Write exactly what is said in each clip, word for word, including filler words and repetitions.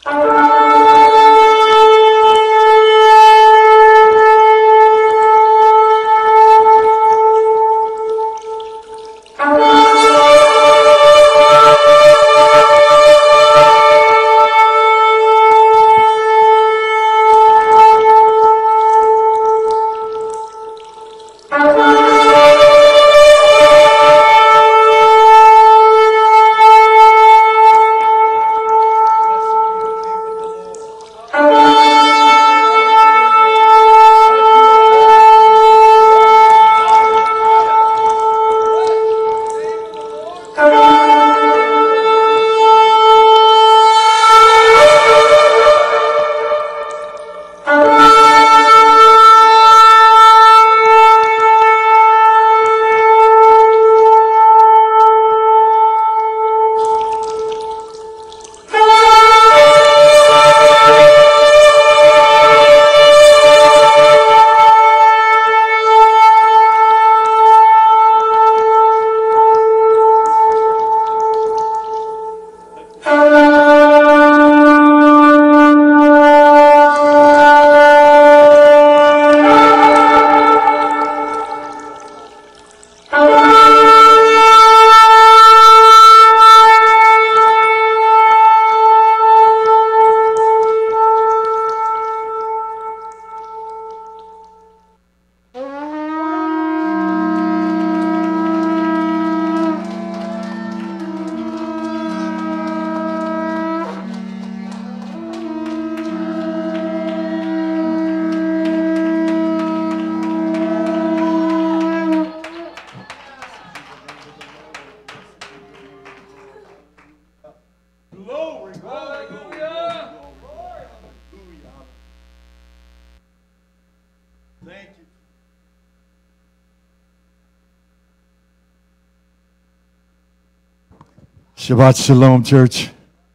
Shabbat Shalom, church.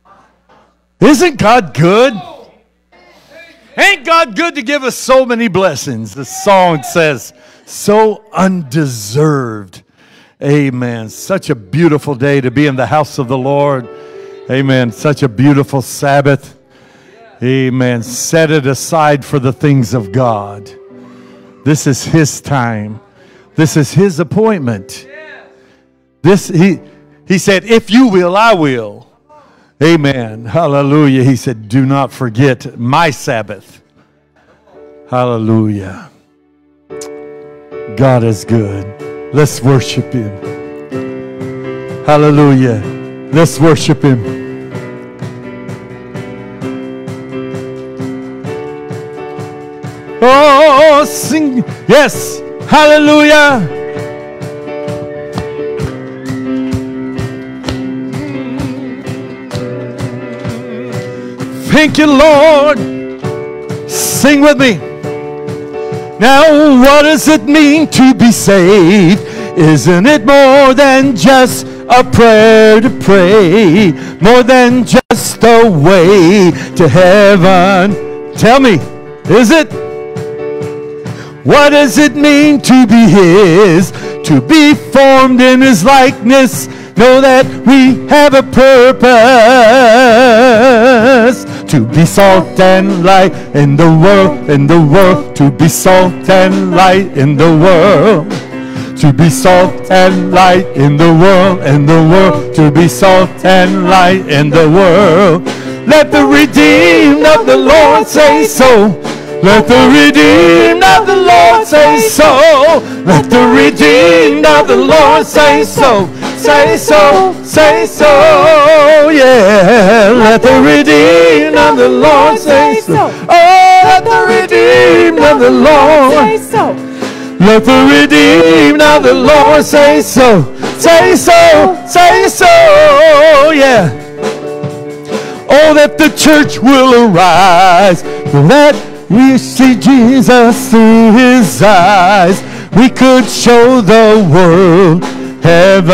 Isn't God good? Ain't God good to give us so many blessings? The song says, so undeserved. Amen. Such a beautiful day to be in the house of the Lord. Amen. Such a beautiful Sabbath. Amen. Set it aside for the things of God. This is His time. This is His appointment. This, He... He said, if you will, I will. Amen. Hallelujah. He said, do not forget my Sabbath. Hallelujah. God is good. Let's worship Him. Hallelujah. Let's worship Him. Oh, sing. Yes. Hallelujah. Thank you, Lord. Sing with me. Now, what does it mean to be saved? Isn't it more than just a prayer to pray? More than just a way to heaven? Tell me, is it? What does it mean to be His? To be formed in His likeness? Know that we have a purpose. To be salt and light in the world, in the world. To be salt and light in the world. To be salt and light in the world, in the world. To be salt and light in the world. Let the redeemed of the Lord say so. Let the redeemed of the Lord say so. Let the redeemed of the Lord say so. Say so, say so, yeah. Let the redeemed of the Lord say so. Oh, let the redeemed of the Lord say so. Let the redeemed of the Lord say so. Say so, say so, yeah. Oh, that the church will arise. Let we see Jesus through His eyes. We could show the world heaven.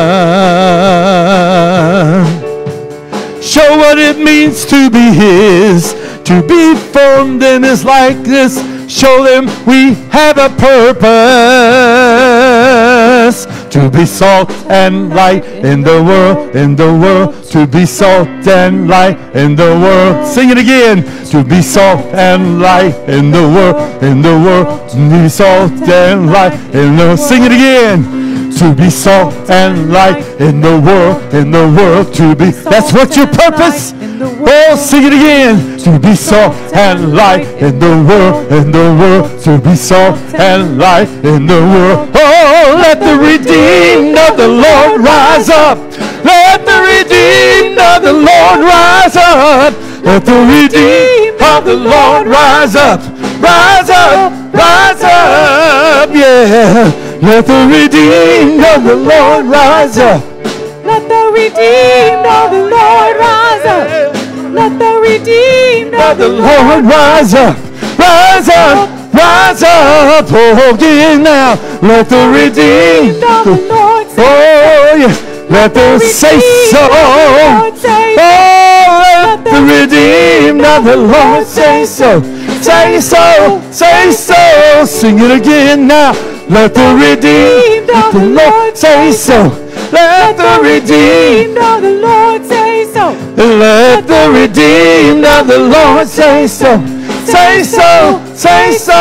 Show what it means to be His, to be formed in His likeness. Show them we have a purpose. to be salt and light in the world, in the world, to be salt and light in the world. Sing it again. To be salt and light in the world, in the world, to be salt and light in the world. Sing it again. To be salt and light in the world, in the world, to be. That's what your purpose. Oh, sing it again. To be salt and light in the world, in the world, to be salt and light in the world. Oh, let the redeemed of the Lord rise up. Let the redeemed of the Lord rise up. Let the redeemed of the Lord rise up. Rise up, rise up, yeah. Let the redeemed of the Lord rise up. Let the redeemed of the Lord rise up. Let the redeemed of the Lord rise up. Rise up, rise up. Oh, again now. Let the redeemed of the Lord say so. Oh, yes. Let the say so. Oh, let the redeemed of the Lord say so. Say so, say so. Sing it again now. Let the redeemed of the Lord say so. Let the redeemed of the Lord say so. Let the redeemed of the Lord say so. Say so, say so.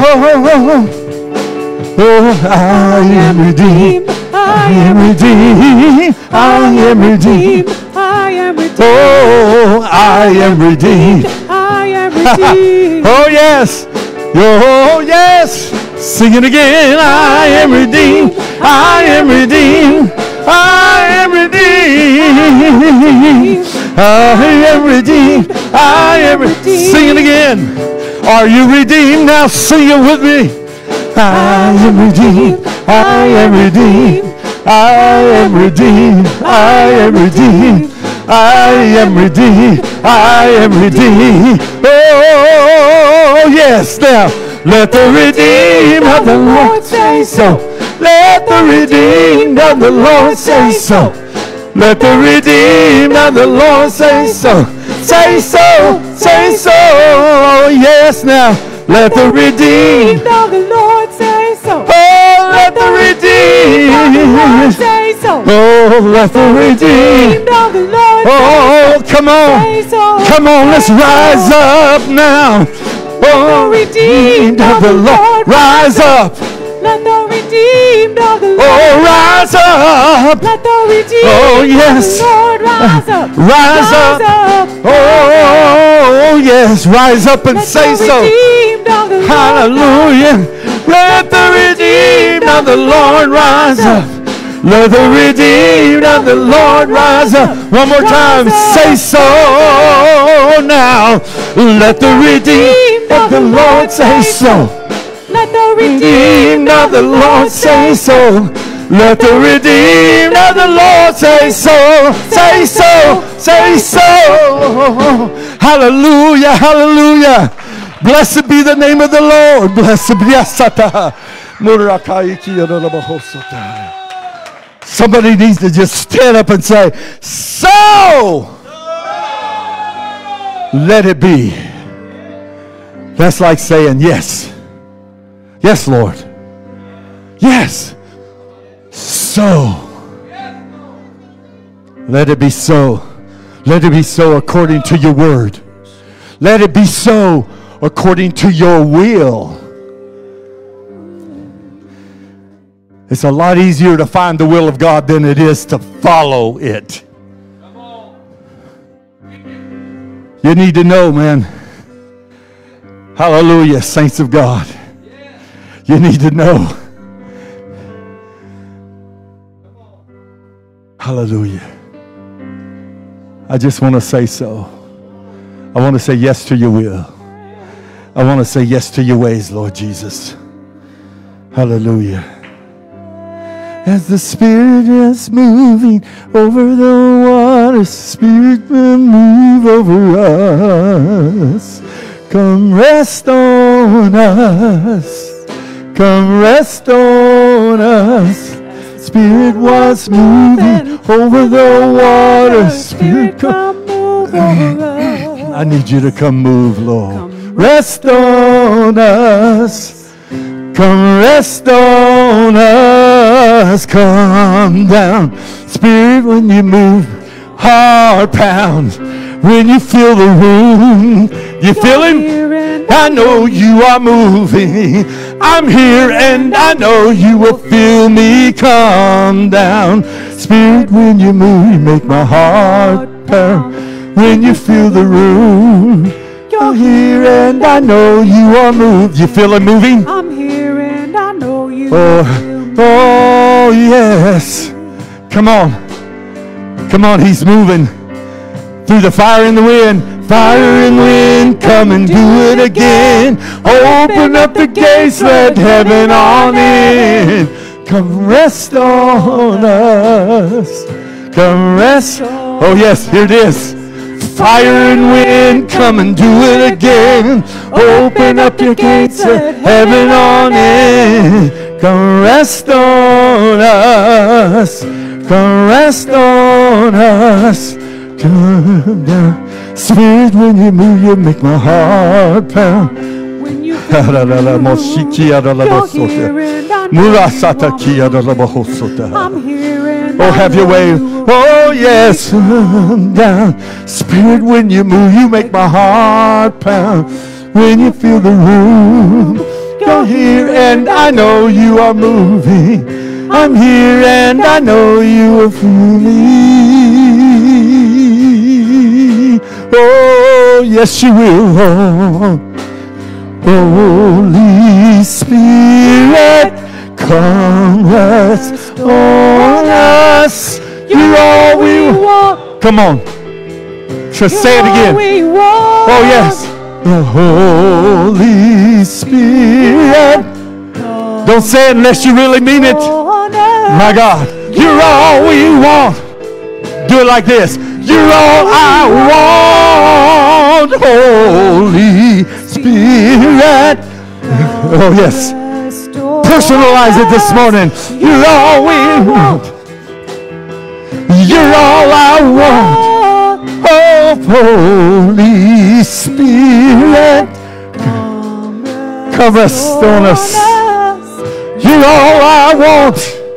Oh, I am redeemed. I am redeemed. I am redeemed. I am redeemed. Oh, I am redeemed. I am redeemed. Oh, yes. Oh, yes. Sing it again. I am redeemed. I am redeemed. I am redeemed. I am redeemed. I am redeemed. Sing it again. Are you redeemed? Now sing it with me. I am redeemed. I am redeemed. I am redeemed. I am redeemed. I am redeemed. I am redeemed. Oh, yes. Now, let the redeemed of the Lord say so. Let the redeemed of the Lord say so. Let the redeemed of the Lord say so. Say so, say so. Oh, yes, now. Let the redeemed of the Lord say so. Oh, let the redeemed say so. Oh, let the redeemed of the Lord Oh, come on. Come on, let's rise up now. Oh, redeemed of the Lord, rise up. Let the redeemed of the Lord Oh, rise up. Let the redeemed Oh, yes. of the Lord rise up. Rise up. Oh, yes. Rise up and say so. Hallelujah. Let the redeemed of the Lord rise up. Let the redeemed of the Lord rise up. One more time. Say so now. Let the redeemed of the Lord say so. Let the redeemed of the Lord say so. Let the redeemed of the Lord say so. Say so. Say so. Hallelujah. Hallelujah. Blessed be the name of the Lord. Blessed be Asata. Somebody needs to just stand up and say, so let it be. That's like saying, yes. Yes, Lord. Yes. So. Let it be so. Let it be so according to your word. Let it be so according to your will. It's a lot easier to find the will of God than it is to follow it. You need to know, man. Hallelujah, saints of God. You need to know. Hallelujah. I just want to say so. I want to say yes to your will. I want to say yes to your ways, Lord Jesus. Hallelujah. As the Spirit is moving over the waters, Spirit will move over us. Come rest on us. Come rest on us. Spirit was moving over the waters. Spirit, come move over us. I need you to come move, Lord. Rest on us. Come rest on us. us, come down. Spirit, when you move, heart pound. When you feel the room, you feel him? I know you are moving. I'm here and I know you will feel me come down. Spirit, when you move, you make my heart pound. When you feel the room, you're here and I know you are moved. You feel it moving? I'm here and I know you oh, feel oh yes. Come on. Come on, he's moving. Through the fire and the wind. Fire and wind, come and do it again. Open up the gates, let heaven on in. Come rest on us. Come rest. Oh yes, here it is. Fire and wind, come and do it again. Open up your gates, let heaven on in. Come rest on us. Come rest on us. Come down. Spirit, when you move, you make my heart pound. When you feel the room, you're here and I know you are. I'm here and oh, have your way. Oh, yes. Down. Spirit, when you move, you make my heart pound. When you feel the room, you're here and I know you are moving. I'm here and I know you are feeling. Oh, yes, you will. Holy Spirit, come rest on us. You're all we want. Come on. Just say it again. Oh, yes. The Holy Spirit. Don't say it unless you really mean it. My God. You're all we want. Do it like this. You're all I want, Holy Spirit. Oh, yes. Personalize it this morning. You're all we want. You're all I want. Oh, Holy Spirit. Come rest on us. You're all I want.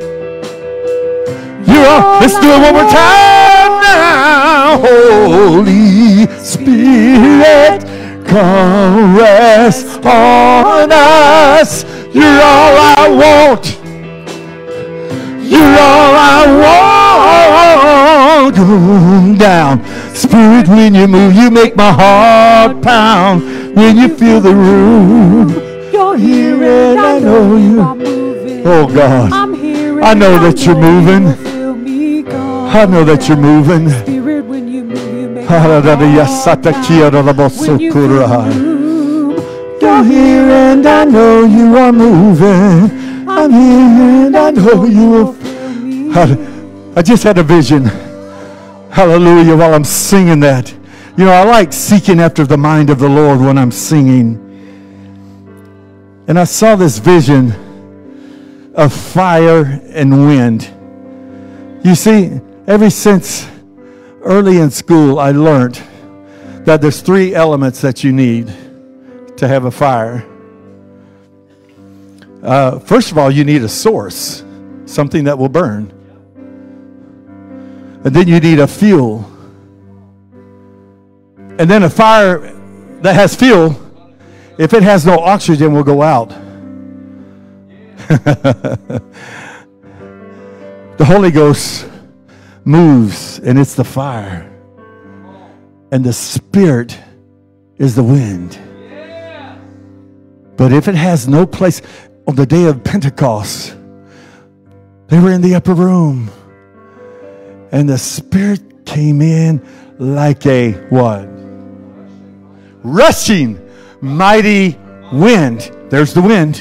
You're all. Let's do it one more time now. Holy Spirit, come rest on us. You're all I want. You're all I want. Come down. Spirit, when you move, you make my heart pound. When you feel the room, you're here and I know you. Oh God, I know that you're moving. I know that you're moving. Spirit, when you move, you make You're here and I know you are moving. I'm here and I know you are. I just had a vision. Hallelujah, while I'm singing that. You know, I like seeking after the mind of the Lord when I'm singing. And I saw this vision of fire and wind. You see, ever since early in school, I learned that there's three elements that you need to have a fire. Uh, first of all, you need a source, something that will burn. And then you need a fuel. And then a fire that has fuel, if it has no oxygen, will go out. The Holy Ghost moves, and it's the fire. And the Spirit is the wind. But if it has no place, on the day of Pentecost, they were in the upper room. And the Spirit came in like a what? Rushing mighty wind. There's the wind.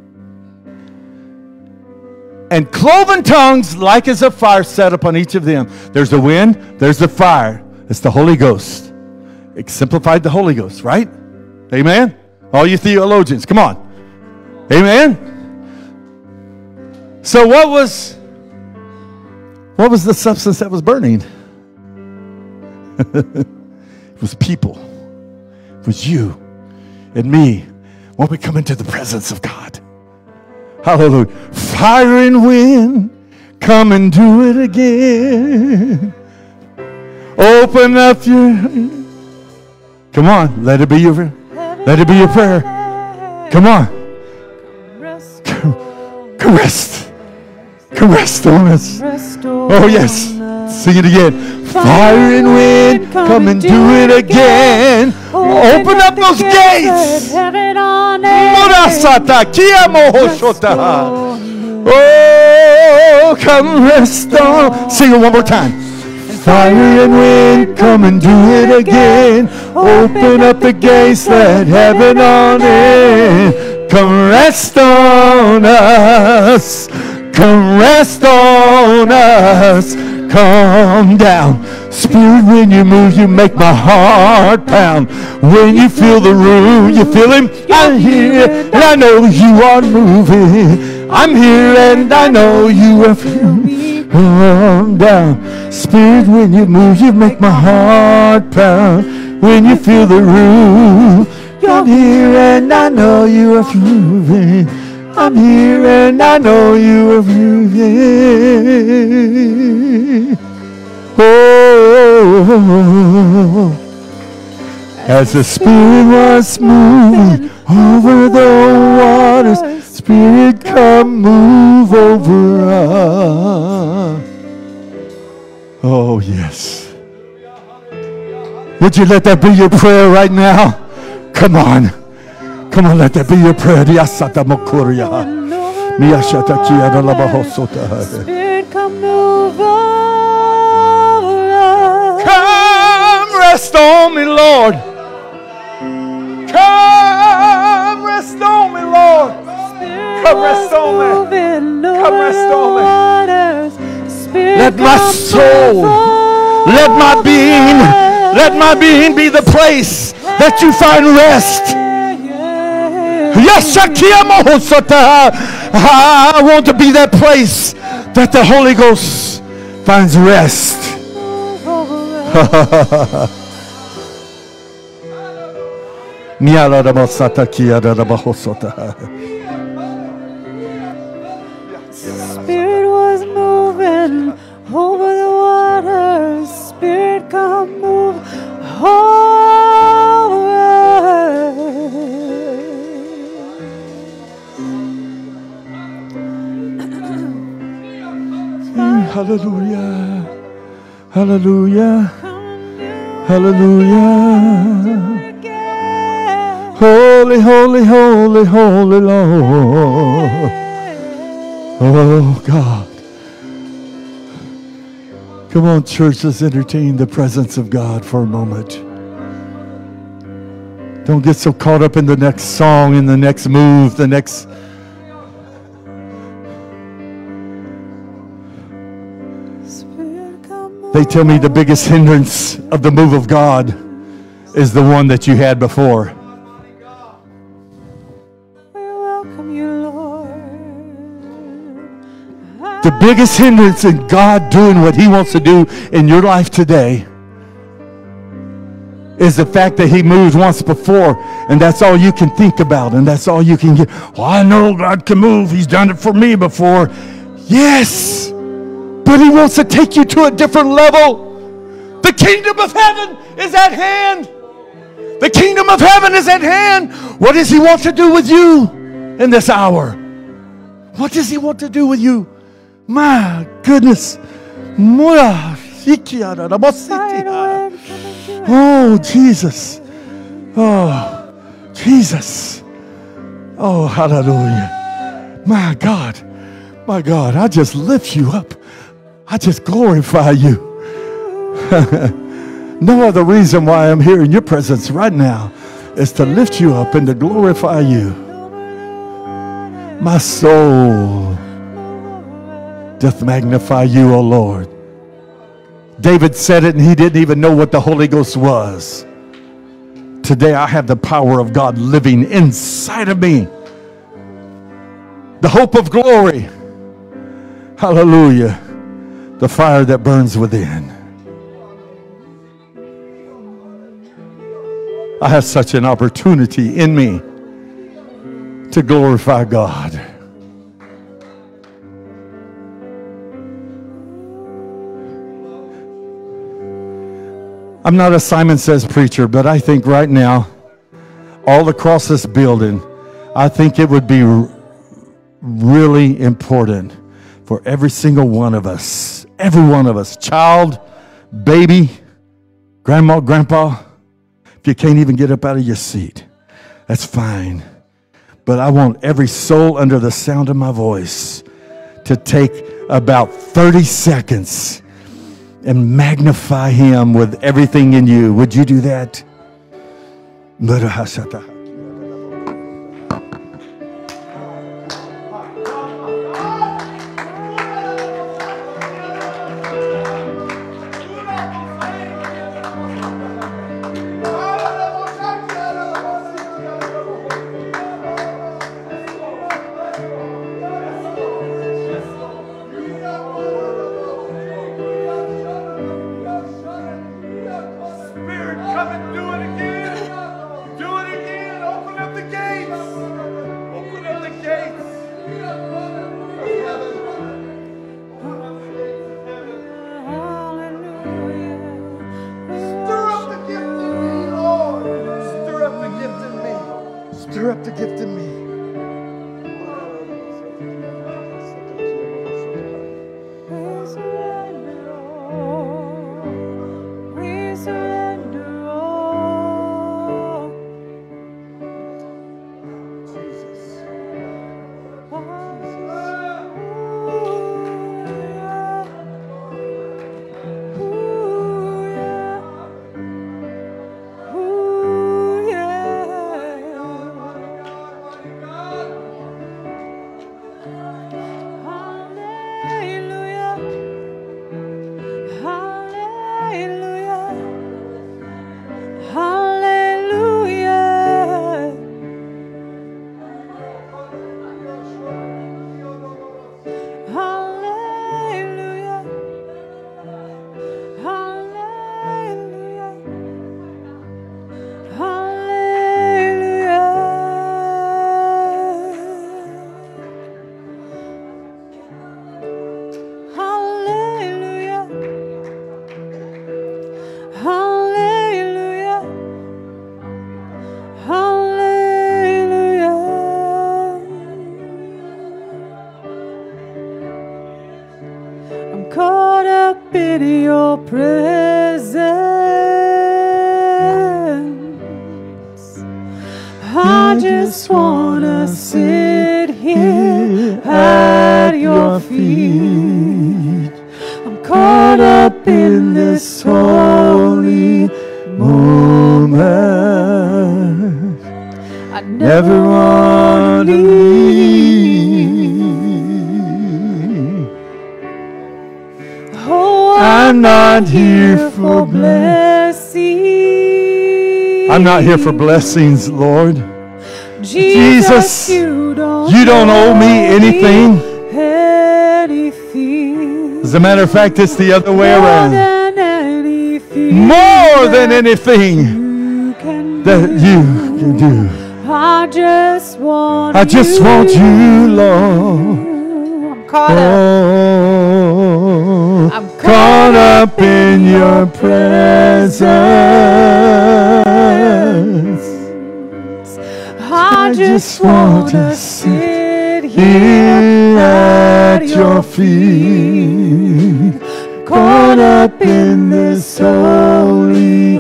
And cloven tongues like as a fire set upon each of them. There's the wind, there's the fire. It's the Holy Ghost. Exemplified the Holy Ghost, right? Amen? All you theologians, come on. Amen? So what was what was the substance that was burning? It was people. It was you and me when we come into the presence of God. Hallelujah. Fire and wind, come and do it again. Open up your... Come on, let it be your, let it be your prayer. Come on. Caress. Caress on us. Oh, yes. Sing it again. Fire and wind, come and do it again. Open up those gates. Oh, come rest on. Sing it one more time. Fire and wind, come and do it again. Open up the gates, let heaven on in. Come rest on us. Come rest on us. Come down. Spirit, when you move, you make my heart pound. When you feel the room, you feel him. I'm here, and I know you are moving. I'm here, and I know you are moving. Come down. Spirit, when you move, you make my heart pound. When you feel the room, you're here, and I know you are moving. I'm here, and I know you are moving. Oh, as the Spirit was moving over the waters, Spirit, come move over us. Oh, yes. Would you let that be your prayer right now? Come on. Come on, let that be your prayer. Spirit, come move over us. Come rest on me, Lord. Come rest on me, Lord. Come rest on me. Come rest on me. Let my soul, let my being, let my being be the place that you find rest. Yes, I want to be that place that the Holy Ghost finds rest. Spirit was moving over the waters. Spirit, come move over us. Hallelujah. Hallelujah. Hallelujah. Holy, holy, holy, holy Lord. Oh, God. Come on, church, let's entertain the presence of God for a moment. Don't get so caught up in the next song, in the next move, the next... They tell me the biggest hindrance of the move of God is the one that you had before. The biggest hindrance in God doing what he wants to do in your life today is the fact that he moved once before, and that's all you can think about, and that's all you can get. Well, I know God can move. He's done it for me before. Yes, but he wants to take you to a different level. The kingdom of heaven is at hand. The kingdom of heaven is at hand. What does he want to do with you in this hour? What does he want to do with you? My goodness. Oh, Jesus. Oh, Jesus. Oh, hallelujah. My God. My God, I just lift you up. I just glorify you. No other reason why I'm here in your presence right now is to lift you up and to glorify you. My soul doth magnify you, O Lord. David said it and he didn't even know what the Holy Ghost was. Today I have the power of God living inside of me. The hope of glory. Hallelujah. The fire that burns within. I have such an opportunity in me to glorify God. I'm not a Simon Says preacher, but I think right now, all across this building, I think it would be r- really important for every single one of us, every one of us, child, baby, grandma, grandpa, if you can't even get up out of your seat, that's fine. But I want every soul under the sound of my voice to take about thirty seconds and magnify him with everything in you. Would you do that? Stir up the gift in me. We surrender all. We surrender all. Jesus. Caught up in your presence, I just wanna sit here at your feet. I'm caught up in this holy moment. I never wanna leave. I'm not here for blessings. I'm not here for blessings, Lord. Jesus, Jesus, you don't, you don't owe me anything. anything. As a matter of fact, it's the other way More around. than anything. More than anything you can that do. you can do. I just want I just want you, Lord. I'm caught up. Oh, I'm caught up in your presence. I just want to sit Here at your feet, caught up in this holy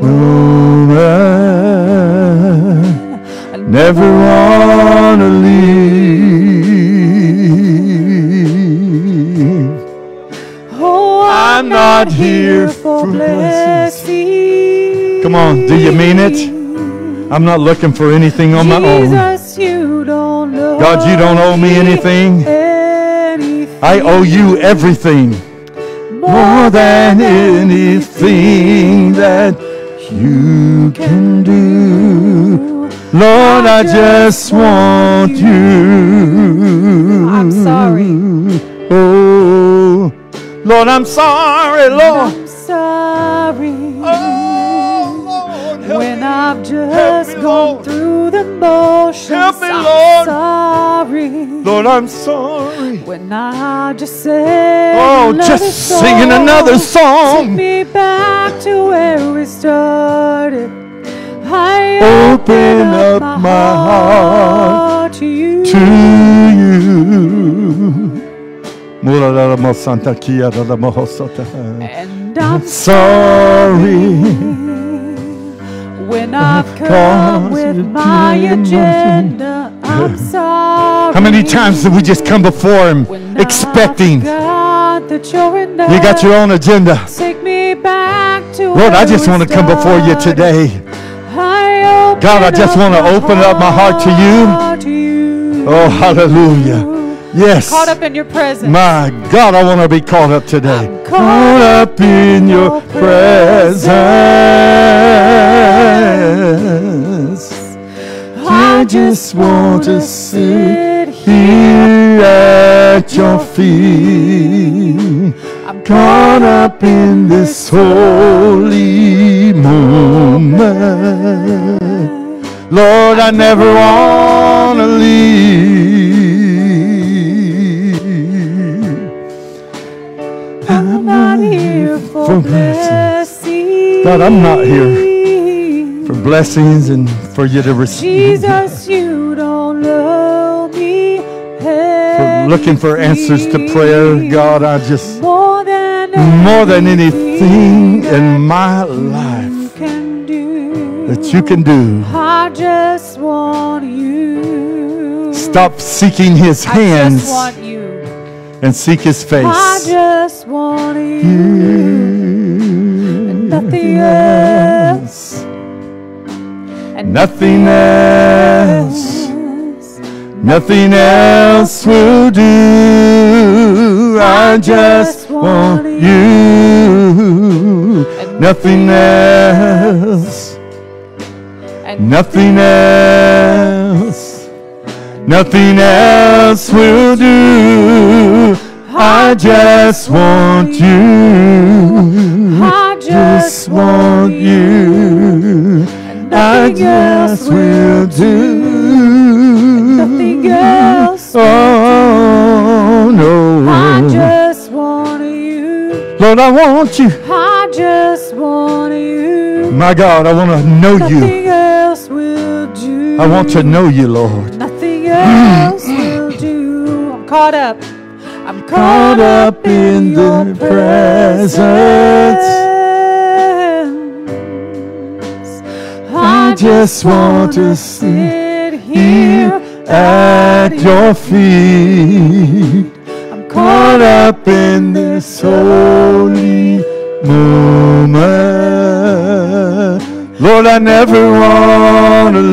moment. I never want to leave. Oh, I'm not here for blessings. blessings. Come on, do you mean it? I'm not looking for anything on my own. Jesus, you don't know God, you don't owe me anything. anything. I owe you everything. More than anything that you can do. Lord, I just want you. I'm sorry. Oh, Lord, I'm sorry, Lord. I'm sorry. Oh, Lord, help when me. I've just Help me, gone Lord. through the motions. Help me, I'm Lord. sorry. Lord, I'm sorry. When I just said Oh, another just singing another Take song. me back to where we started. I Open up my heart to you. to you. And I'm sorry when I've come with my agenda. I'm sorry. How many times did we just come before Him expecting? You got your own agenda. Take me back to Lord, I just want to come before you today. God, I just want to open up my heart to you. Oh, hallelujah. Yes. Caught up in your presence. My God, I want to be caught up today. Caught up in your presence. I just want to sit here at your feet. I'm caught up in this holy moment. Lord, I never want to leave. I'm not here for, for blessings. God, I'm not here for blessings and for you to receive. Jesus, you don't love me. For looking for answers to prayer, God, I just more than more than anything in my life can do, that you can do. I just want you. Stop seeking His hands. I just want you. And seek His face. I just want you, and nothing else. And nothing else, nothing else will do. I just want you. Nothing else, nothing else, nothing else will do. I just want you. I just want you. I just will do. Nothing else. Oh no. I just want you. Lord, I want you. I just want you. My God, I want to know you. Nothing else will do. I want to know you, Lord. Nothing else will do. I'm caught up. I'm caught, caught up in your presence. I just want to sit here at your feet. I'm caught up in this holy moment. Lord, I never want to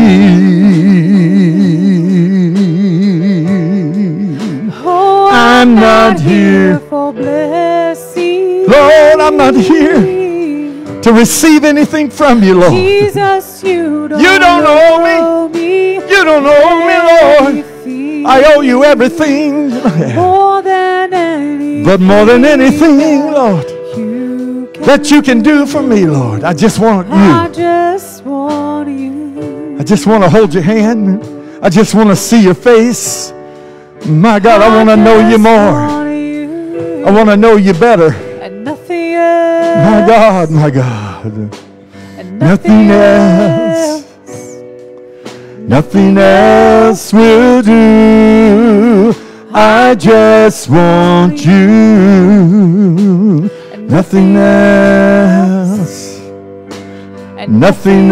leave. Oh, I'm not here for blessings. Lord, I'm not here to receive anything from you, Lord. Jesus, you don't, you don't owe me. me. You don't owe me, Lord. I owe you everything. More than anything. But more than anything, Lord, you that you can do for me, Lord. I just want you. I just want you. I just want to hold your hand. I just want to see your face. My God, I, I want to know you more. You. I want to know you better. And nothing else. My God, my God. And nothing, nothing else. else. Nothing else will do. I just want you. And nothing else. And nothing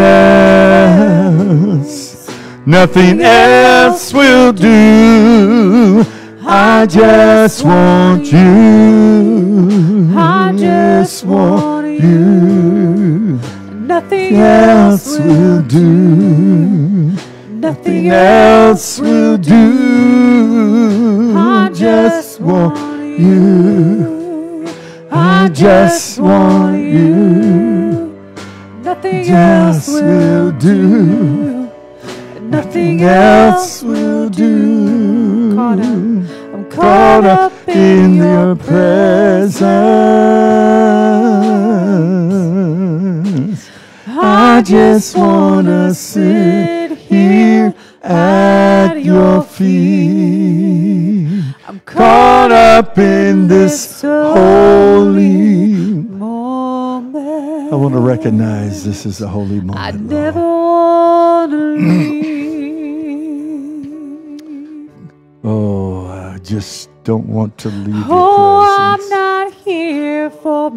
else. Nothing else will do. I just want you. I just want you. Nothing else will do. Nothing else will do. I just want you. I just want you. Nothing else will do. Nothing else will do. Caught up. I'm caught up in your presence. I just want to sit here at your feet. I'm caught up in this holy moment. want to recognize this is a holy moment. I Lord. never want to leave. Oh, I just don't want to leave your Oh, presence. I'm not here for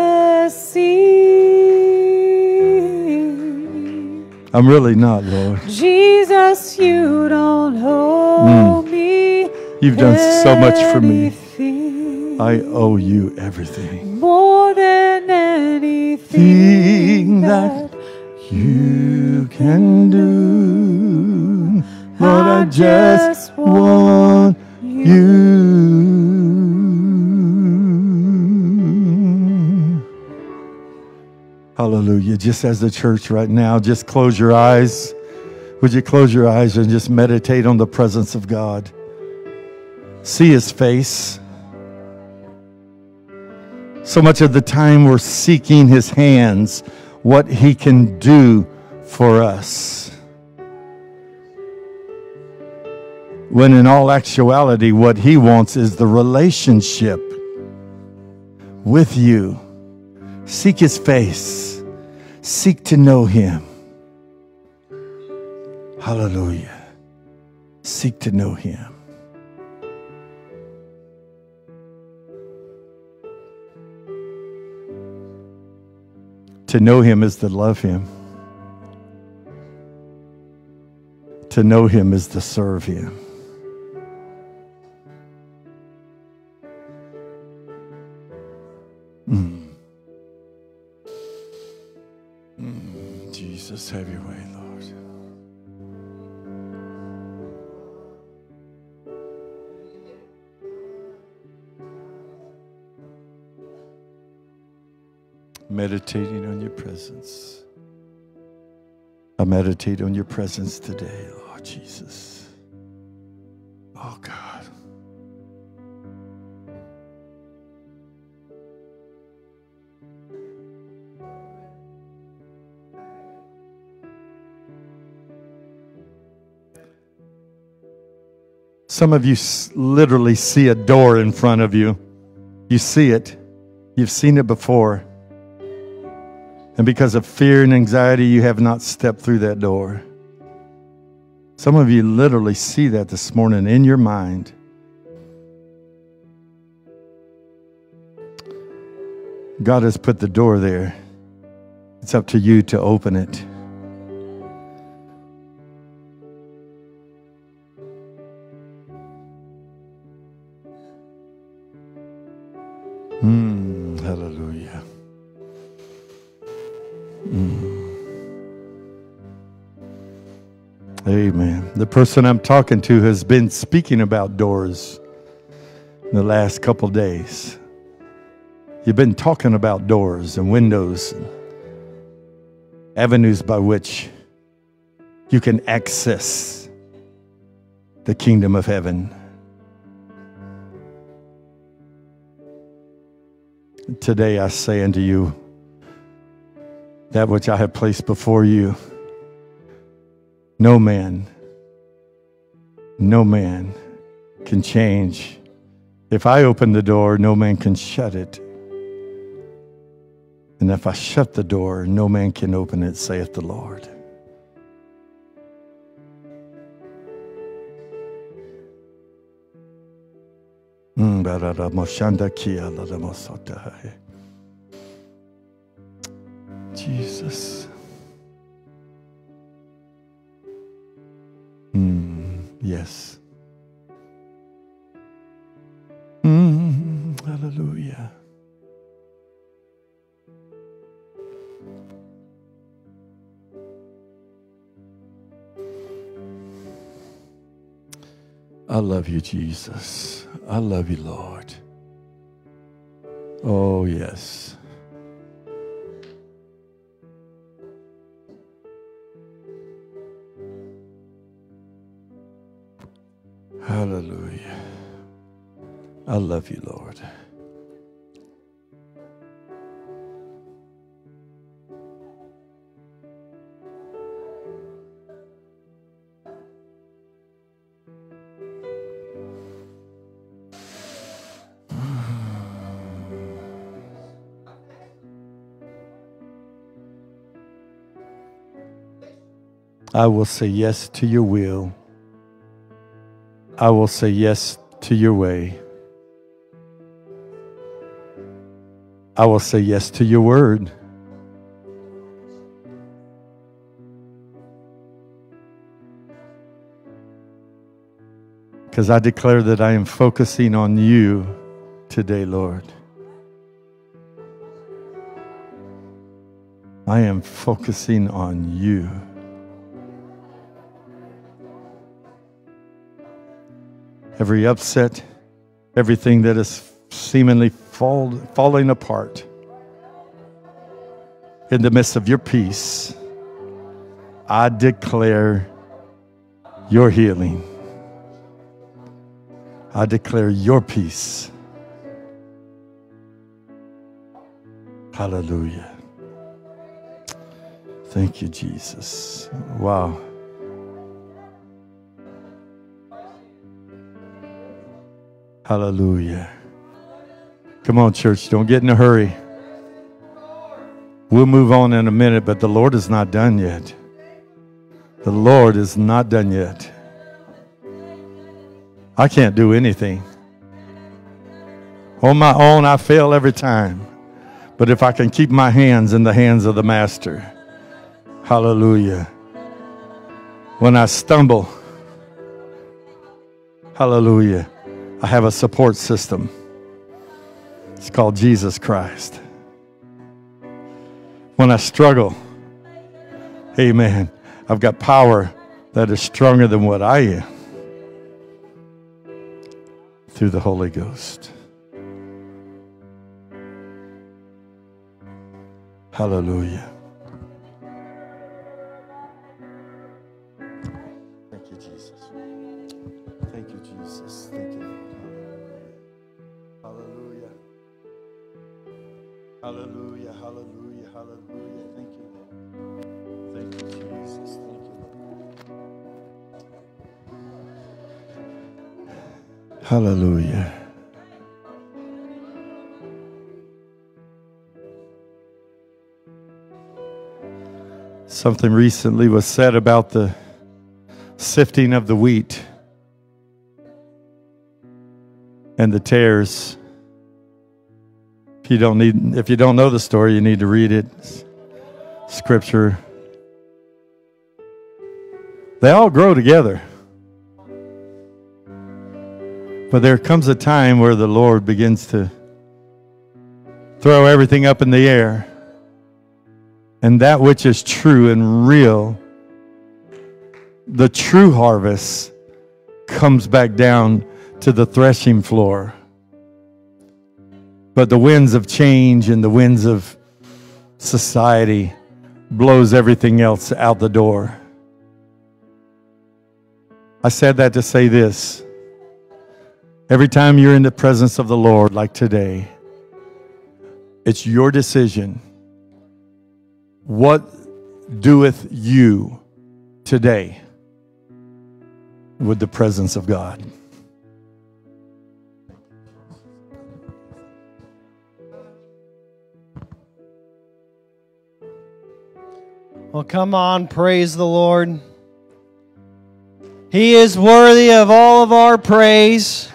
blessing. I'm really not, Lord. Jesus, you don't hold Mm. me. You've done so much for me. Anything. I owe you everything. More than anything Thing that that you can do. Lord, I just want you. Hallelujah. Just as the church right now, just close your eyes. Would you close your eyes and just meditate on the presence of God? See His face. So much of the time we're seeking His hands, what He can do for us. When in all actuality, what He wants is the relationship with you. Seek His face. Seek to know Him. Hallelujah. Seek to know Him. To know Him is to love Him. To know Him is to serve Him. Mm. Mm. Jesus, have your way, Lord. Meditating on your presence. I meditate on your presence today, Lord Jesus. Oh, God. Some of you literally see a door in front of you. You see it. You've seen it before. And because of fear and anxiety, you have not stepped through that door. Some of you literally see that this morning in your mind. God has put the door there. It's up to you to open it. Mm, hallelujah. Mm. Amen. The person I'm talking to has been speaking about doors in the last couple days. You've been talking about doors and windows, and avenues by which you can access the kingdom of heaven. Today I say unto you, that which I have placed before you, no man, no man can change. If I open the door, no man can shut it. And if I shut the door, no man can open it, saith the Lord. Jesus. Mm, yes. Mm, hallelujah. I love you, Jesus. I love you, Lord. Oh, yes. Hallelujah. I love you, Lord. I will say yes to your will. I will say yes to your way. I will say yes to your word. Because I declare that I am focusing on you today, Lord. I am focusing on you. Every upset, everything that is seemingly fall, falling apart, in the midst of your peace, I declare your healing. I declare your peace. Hallelujah. Thank you, Jesus. Wow. Hallelujah. Come on, church. Don't get in a hurry. We'll move on in a minute, but the Lord is not done yet. The Lord is not done yet. I can't do anything. On my own, I fail every time. But if I can keep my hands in the hands of the Master, hallelujah. When I stumble, hallelujah, I have a support system. It's called Jesus Christ. When I struggle, amen, I've got power that is stronger than what I am through the Holy Ghost. Hallelujah. Thank you, Jesus. Thank you, Jesus. Thank you, Lord. Hallelujah. Hallelujah. Hallelujah. Hallelujah. Thank you, Lord. Thank you, Jesus. Thank you, Lord. Hallelujah. Something recently was said about the sifting of the wheat and the tares. If you don't need, if you don't know the story, you need to read it. Scripture. They all grow together. But there comes a time where the Lord begins to throw everything up in the air. And that which is true and real, the true harvest, comes back down to the threshing floor. But the winds of change and the winds of society blows everything else out the door. I said that to say this. Every time you're in the presence of the Lord, like today, it's your decision. What doeth you today with the presence of God? Well, come on, praise the Lord. He is worthy of all of our praise.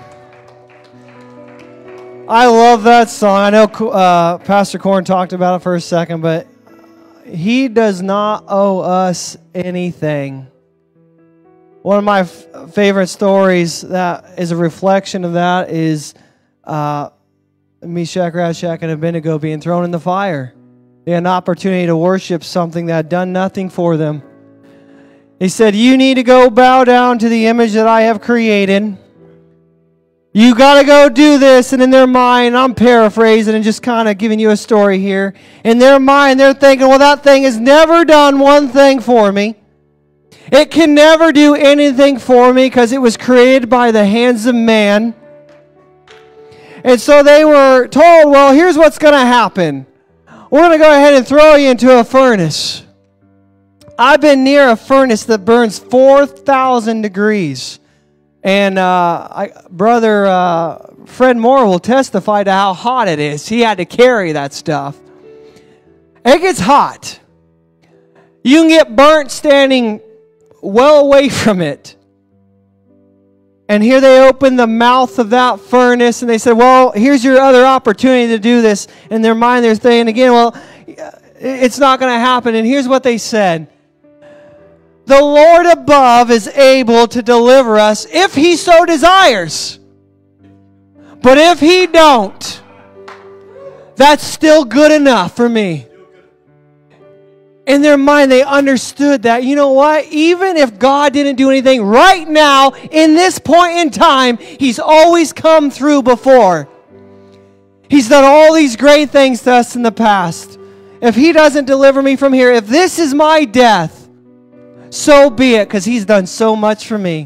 I love that song. I know uh, Pastor Korn talked about it for a second, but He does not owe us anything. One of my f- favorite stories that is a reflection of that is uh, Meshach, Rashach, and Abednego being thrown in the fire. They had an opportunity to worship something that had done nothing for them. He said, you need to go bow down to the image that I have created. You got to go do this. And in their mind, I'm paraphrasing and just kind of giving you a story here. In their mind, they're thinking, well, that thing has never done one thing for me. It can never do anything for me because it was created by the hands of man. And so they were told, well, here's what's going to happen. We're going to go ahead and throw you into a furnace. I've been near a furnace that burns four thousand degrees. And uh, I, Brother uh, Fred Moore will testify to how hot it is. He had to carry that stuff. It gets hot. You can get burnt standing well away from it. And here they opened the mouth of that furnace, and they said, well, here's your other opportunity to do this. In their mind, they're thinking again, well, it's not going to happen. And here's what they said. The Lord above is able to deliver us if He so desires. But if He don't, that's still good enough for me. In their mind, they understood that, you know what? Even if God didn't do anything right now, in this point in time, He's always come through before. He's done all these great things to us in the past. If He doesn't deliver me from here, if this is my death, so be it, because He's done so much for me.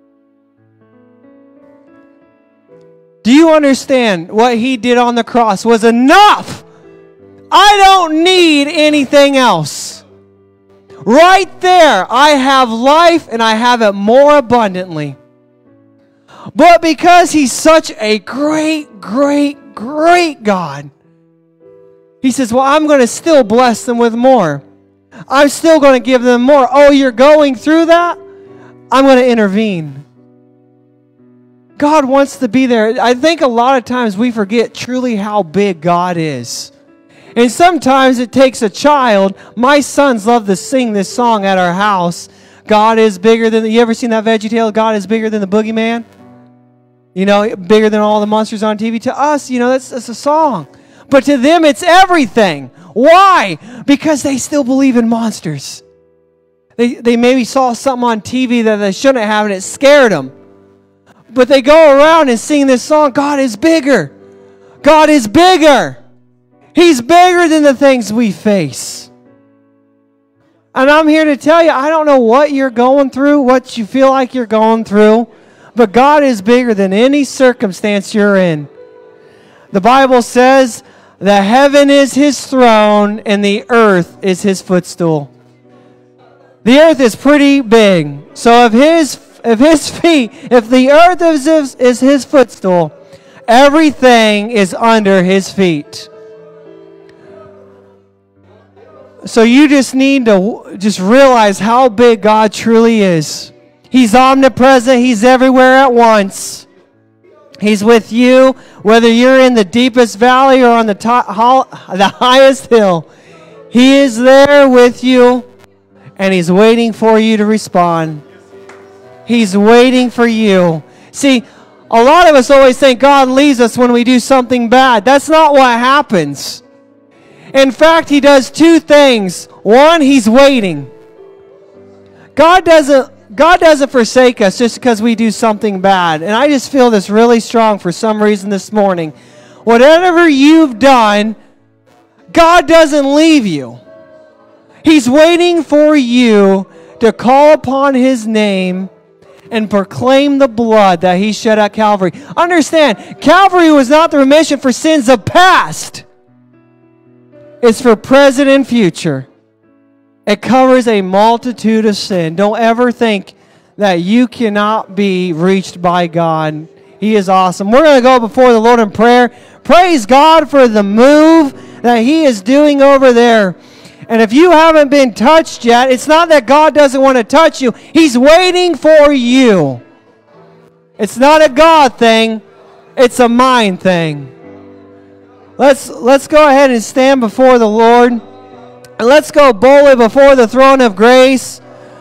Do you understand what He did on the cross was enough? I don't need anything else. Right there, I have life and I have it more abundantly. But because He's such a great, great, great God, He says, well, I'm going to still bless them with more. I'm still going to give them more. Oh, you're going through that? I'm going to intervene. God wants to be there. I think a lot of times we forget truly how big God is. And sometimes it takes a child. My sons love to sing this song at our house. God is bigger than... The, you ever seen that VeggieTales? God is bigger than the boogeyman? You know, bigger than all the monsters on T V. To us, you know, that's, that's a song. But to them, it's everything. Why? Because they still believe in monsters. They, they maybe saw something on T V that they shouldn't have, and it scared them. But they go around and sing this song, God is bigger. God is bigger. He's bigger than the things we face. And I'm here to tell you, I don't know what you're going through, what you feel like you're going through, but God is bigger than any circumstance you're in. The Bible says that heaven is His throne and the earth is His footstool. The earth is pretty big. So if His if His feet, if the earth is His, is his footstool, everything is under His feet. So you just need to just realize how big God truly is. He's omnipresent. He's everywhere at once. He's with you, whether you're in the deepest valley or on the, top, the highest hill. He is there with you, and He's waiting for you to respond. He's waiting for you. See, a lot of us always think God leaves us when we do something bad. That's not what happens. In fact, He does two things. One, He's waiting. God doesn't, God doesn't forsake us just because we do something bad. And I just feel this really strong for some reason this morning. Whatever you've done, God doesn't leave you. He's waiting for you to call upon His name and proclaim the blood that He shed at Calvary. Understand, Calvary was not the remission for sins of past. It's for present and future. It covers a multitude of sin. Don't ever think that you cannot be reached by God. He is awesome. We're going to go before the Lord in prayer. Praise God for the move that He is doing over there. And if you haven't been touched yet, it's not that God doesn't want to touch you. He's waiting for you. It's not a God thing. It's a mind thing. Let's, let's go ahead and stand before the Lord. And let's go boldly before the throne of grace.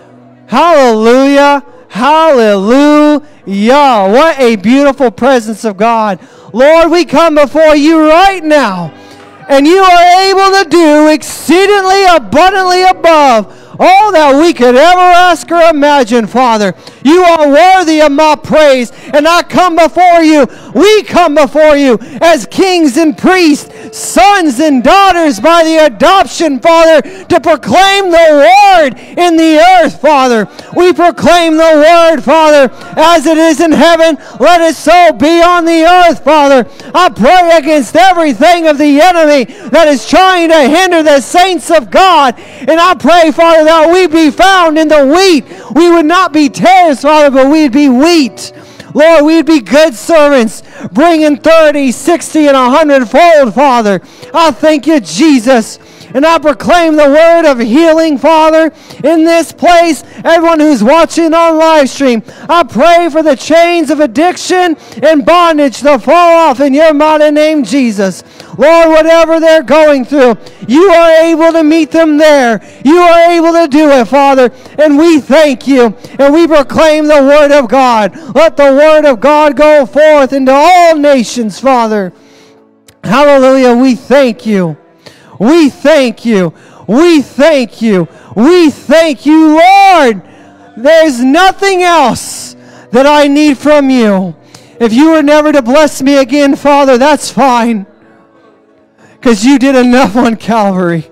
Hallelujah. Hallelujah. What a beautiful presence of God. Lord, we come before you right now. And you are able to do exceedingly abundantly above all that we could ever ask or imagine, Father. You are worthy of my praise. And I come before you. We come before you as kings and priests, sons and daughters by the adoption, Father, to proclaim the word in the earth, Father. We proclaim the word, Father, as it is in heaven. Let it so be on the earth, Father. I pray against everything of the enemy that is trying to hinder the saints of God. And I pray, Father, that we be found in the wheat. We would not be tares, Father, but we'd be wheat. Lord, we'd be good servants, bringing thirty, sixty, and a hundred fold, Father. I thank you, Jesus. And I proclaim the word of healing, Father, in this place. Everyone who's watching on live stream, I pray for the chains of addiction and bondage to fall off in your mighty name, Jesus. Lord, whatever they're going through, you are able to meet them there. You are able to do it, Father. And we thank you. And we proclaim the word of God. Let the word of God go forth into all nations, Father. Hallelujah. We thank you. We thank you. We thank you. We thank you, Lord. There's nothing else that I need from you. If you were never to bless me again, Father, that's fine. Because you did enough on Calvary.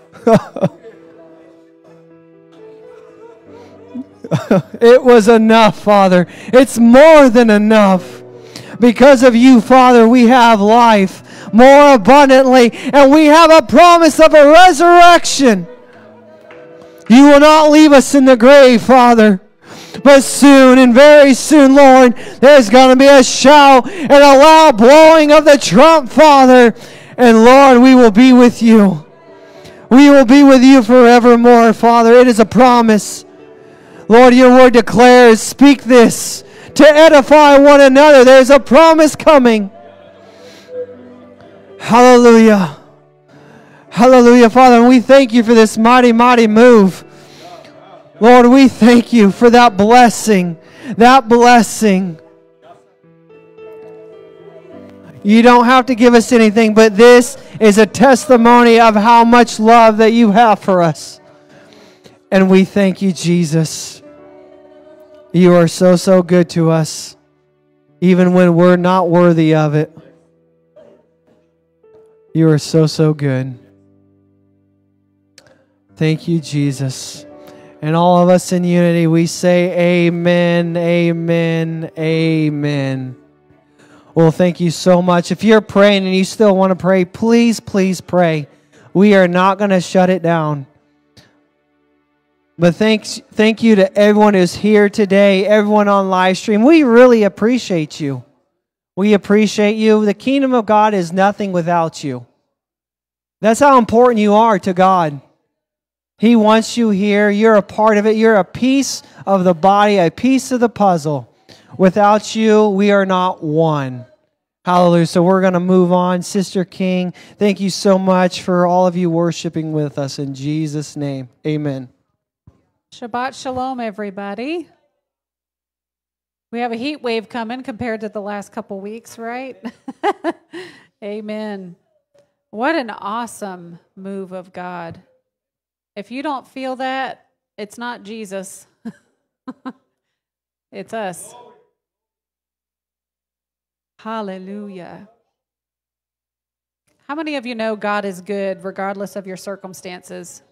It was enough, Father. It's more than enough. Because of you, Father, we have life more abundantly, and we have a promise of a resurrection. You will not leave us in the grave, Father. But soon, and very soon, Lord, there's going to be a shout and a loud blowing of the trump, Father. And Lord, we will be with you. We will be with you forevermore, Father. It is a promise. Lord, your word declares, speak this to edify one another. There's a promise coming. Hallelujah. Hallelujah, Father. And we thank you for this mighty, mighty move. Lord, we thank you for that blessing. That blessing. You don't have to give us anything, but this is a testimony of how much love that you have for us. And we thank you, Jesus. You are so, so good to us, even when we're not worthy of it. You are so, so good. Thank you, Jesus. And all of us in unity, we say amen, amen, amen. Well, thank you so much. If you're praying and you still want to pray, please, please pray. We are not going to shut it down. But thanks, thank you to everyone who's here today, everyone on live stream. We really appreciate you. We appreciate you. The kingdom of God is nothing without you. That's how important you are to God. He wants you here. You're a part of it. You're a piece of the body, a piece of the puzzle. Without you, we are not one. Hallelujah. So we're going to move on. Sister King, thank you so much for all of you worshiping with us in Jesus' name. Amen. Shabbat shalom, everybody. We have a heat wave coming compared to the last couple weeks, right? Amen. What an awesome move of God. If you don't feel that, it's not Jesus. It's us. Hallelujah. How many of you know God is good regardless of your circumstances?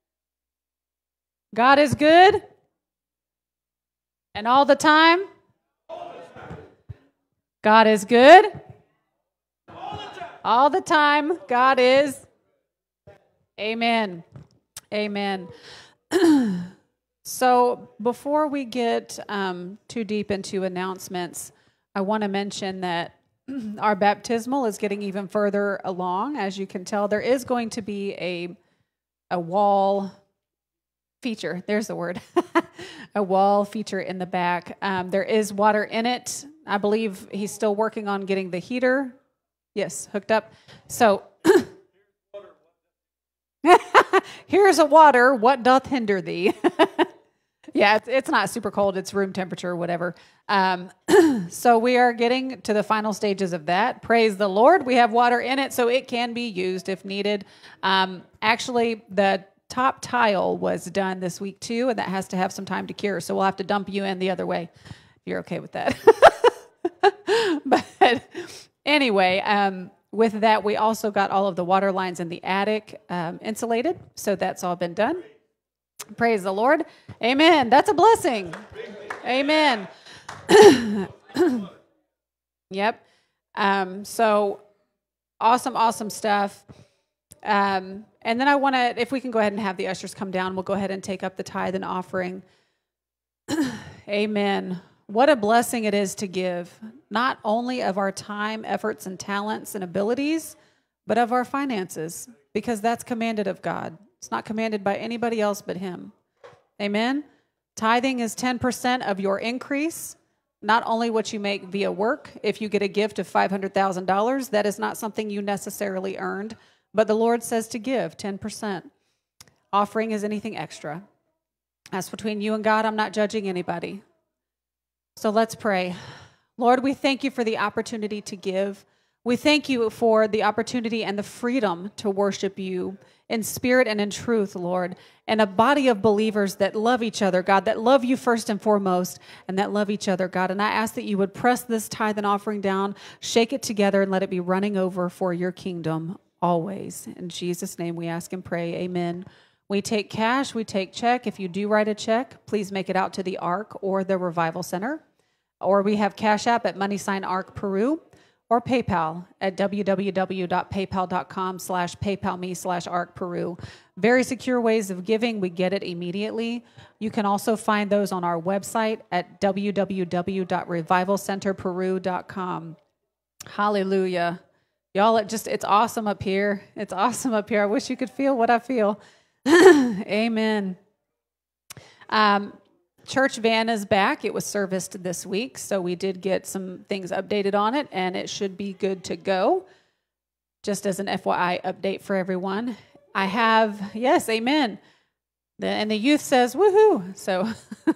God is good? And all the time? God is good? All the time. All the time. God is? Amen. Amen. So before we get um, too deep into announcements, I want to mention that our baptismal is getting even further along. As you can tell, there is going to be a a wall feature. There's the word. A wall feature in the back. Um, there is water in it. I believe he's still working on getting the heater. Yes, hooked up. So here's a water. What doth hinder thee? Yeah, it's, it's not super cold. It's room temperature or whatever. Um, so we are getting to the final stages of that. Praise the Lord. We have water in it, so it can be used if needed. Um, actually, the top tile was done this week too, and that has to have some time to cure. So we'll have to dump you in the other way if you're okay with that. But anyway, um, with that, we also got all of the water lines in the attic um, insulated. So that's all been done. Praise the Lord. Amen. That's a blessing. Amen. Yep. Um, so awesome, awesome stuff. Um, and then I want to, if we can go ahead and have the ushers come down, we'll go ahead and take up the tithe and offering. Amen. what a blessing it is to give, not only of our time, efforts, and talents and abilities, but of our finances, because that's commanded of God. It's not commanded by anybody else but him. Amen? Tithing is ten percent of your increase, not only what you make via work. If you get a gift of five hundred thousand dollars, that is not something you necessarily earned, but the Lord says to give ten percent. Offering is anything extra. That's between you and God. I'm not judging anybody. So let's pray. Lord, we thank you for the opportunity to give. We thank you for the opportunity and the freedom to worship you in spirit and in truth, Lord, and a body of believers that love each other, God, that love you first and foremost, and that love each other, God. And I ask that you would press this tithe and offering down, shake it together, and let it be running over for your kingdom always. In Jesus' name we ask and pray, amen. We take cash, we take check. If you do write a check, please make it out to the Ark or the Revival Center. Or we have Cash App at money sign Ark Peru, or PayPal at www.paypal.com slash PayPalMe slash Ark Peru. Very secure ways of giving. We get it immediately. You can also find those on our website at w w w dot revival center peru dot com. Hallelujah. Y'all, it just, it's awesome up here. It's awesome up here. I wish you could feel what I feel. Amen. Um, Church van is back. It was serviced this week, so we did get some things updated on it, and it should be good to go. Just as an F Y I update for everyone. I have, yes, amen. The, and the youth says, woohoo. So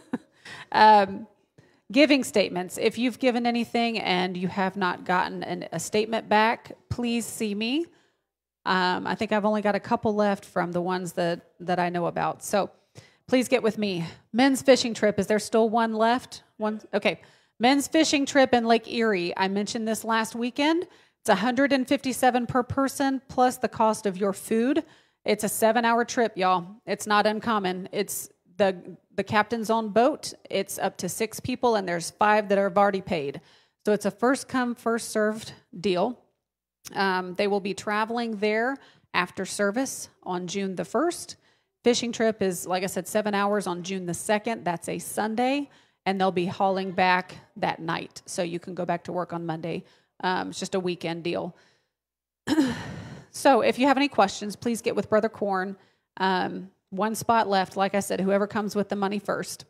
um, giving statements. If you've given anything and you have not gotten an, a statement back, please see me. Um, I think I've only got a couple left from the ones that, that I know about. So please get with me. Men's fishing trip. Is there still one left? One? Okay. Men's fishing trip in Lake Erie. I mentioned this last weekend. It's one hundred fifty-seven dollars per person plus the cost of your food. It's a seven-hour trip, y'all. It's not uncommon. It's the the captain's own boat. It's up to six people, and there's five that have already paid. So it's a first-come, first-served deal. Um, they will be traveling there after service on June the first. Fishing trip is, like I said, seven hours on June the second. That's a Sunday, and they'll be hauling back that night. So you can go back to work on Monday. Um, it's just a weekend deal. So if you have any questions, please get with Brother Korn. Um, one spot left. Like I said, whoever comes with the money first.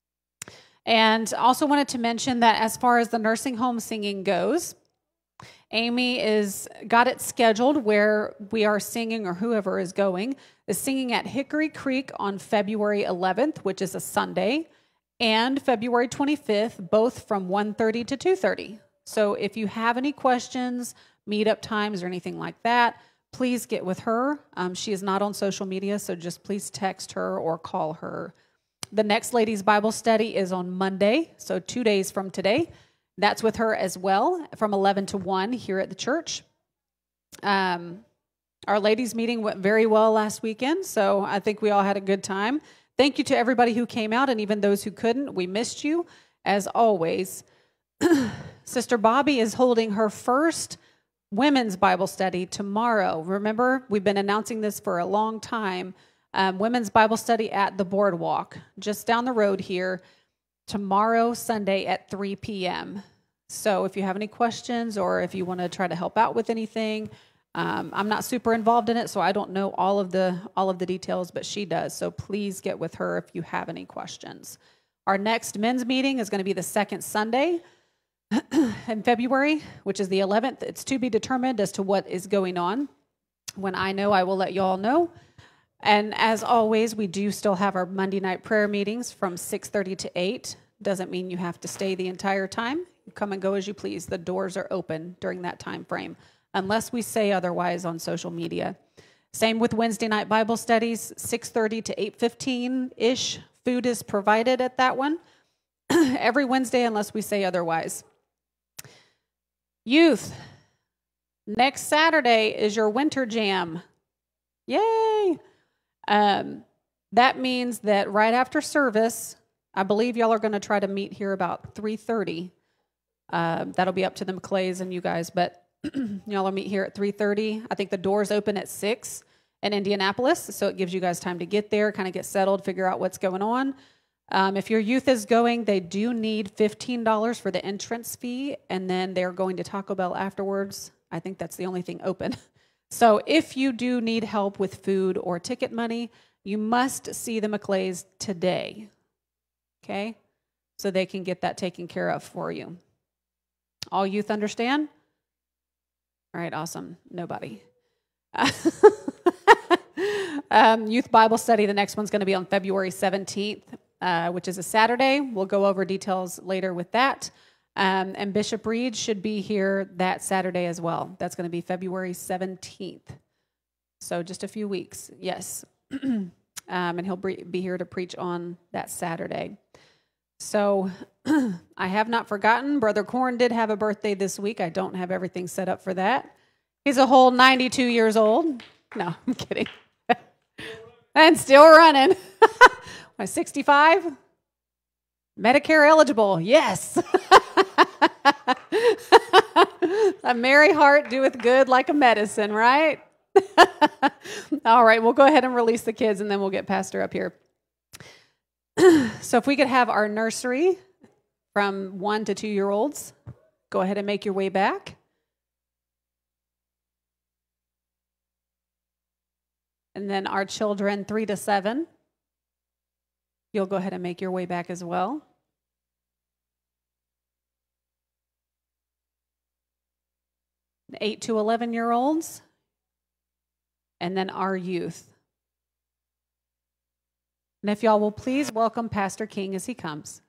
And also wanted to mention that as far as the nursing home singing goes, Amy is got it scheduled where we are singing, or whoever is going, is singing at Hickory Creek on February eleventh, which is a Sunday, and February twenty-fifth, both from one thirty to two thirty. So if you have any questions, meetup times, or anything like that, please get with her. Um, she is not on social media, so just please text her or call her. The next ladies' Bible study is on Monday, so two days from today. That's with her as well, from eleven to one here at the church. Um, our ladies' meeting went very well last weekend, so I think we all had a good time. Thank you to everybody who came out, and even those who couldn't. We missed you, as always. Sister Bobby is holding her first women's Bible study tomorrow. Remember, we've been announcing this for a long time. Um, women's Bible study at the Boardwalk, just down the road here. Tomorrow, Sunday at three p.m. So if you have any questions, or if you want to try to help out with anything, um, I'm not super involved in it, so I don't know all of the all of the details, but she does. So please get with her if you have any questions. Our next men's meeting is going to be the second Sunday in February, which is the eleventh. It's to be determined as to what is going on. When I know, I will let you all know. And as always, we do still have our Monday night prayer meetings from six thirty to eight. Doesn't mean you have to stay the entire time. You come and go as you please. The doors are open during that time frame, unless we say otherwise on social media. Same with Wednesday night Bible studies, six thirty to eight fifteen-ish. Food is provided at that one every Wednesday, unless we say otherwise. Youth, next Saturday is your winter jam. Yay! Um, that means that right after service, I believe y'all are going to try to meet here about three thirty. Uh, that'll be up to the McClays and you guys, but y'all will meet here at three thirty. I think the doors open at six in Indianapolis, so it gives you guys time to get there, kind of get settled, figure out what's going on. Um, if your youth is going, they do need fifteen dollars for the entrance fee, and then they're going to Taco Bell afterwards. I think that's the only thing open. So if you do need help with food or ticket money, you must see the McClays today, okay? So they can get that taken care of for you. All youth understand? All right, awesome. Nobody. um, youth Bible study, the next one's going to be on February seventeenth, uh, which is a Saturday. We'll go over details later with that. Um, and Bishop Reed should be here that Saturday as well. That's going to be February seventeenth. So just a few weeks, yes. um, and he'll be here to preach on that Saturday. So I have not forgotten. Brother Corn did have a birthday this week. I don't have everything set up for that. He's a whole ninety-two years old. No, I'm kidding. And still running. sixty-five? Medicare eligible, yes. A merry heart doeth good like a medicine, right? All right, we'll go ahead and release the kids, and then we'll get Pastor up here. So if we could have our nursery from one to two-year-olds, go ahead and make your way back. And then our children three to seven, you'll go ahead and make your way back as well. eight to eleven-year-olds, and then our youth. And if y'all will please welcome Pastor King as he comes.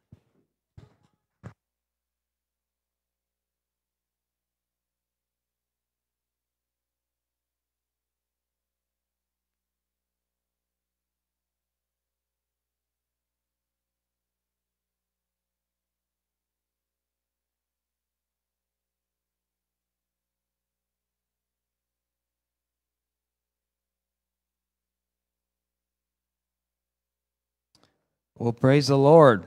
Well, praise the Lord.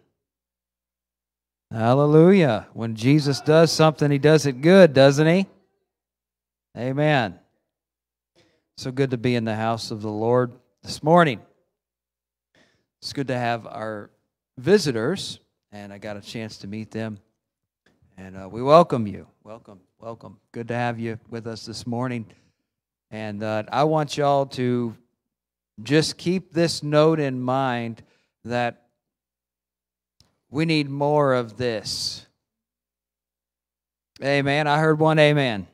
Hallelujah. When Jesus does something, he does it good, doesn't he? Amen. So good to be in the house of the Lord this morning. It's good to have our visitors, and I got a chance to meet them. And uh, we welcome you. Welcome, welcome. Good to have you with us this morning. And uh, I want y'all to just keep this note in mind that we need more of this. Amen. I heard one amen.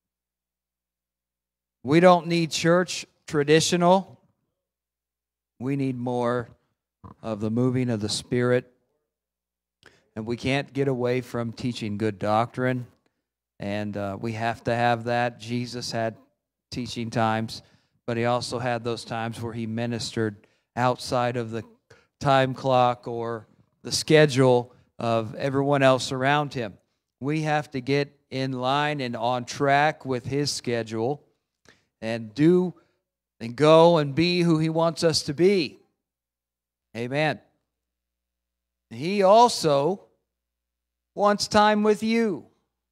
We don't need church traditional. We need more of the moving of the Spirit. And we can't get away from teaching good doctrine. And uh, we have to have that. Jesus had teaching times, but he also had those times where he ministered outside of the time clock or the schedule of everyone else around him. We have to get in line and on track with his schedule and do and go and be who he wants us to be. Amen. He also wants time with you.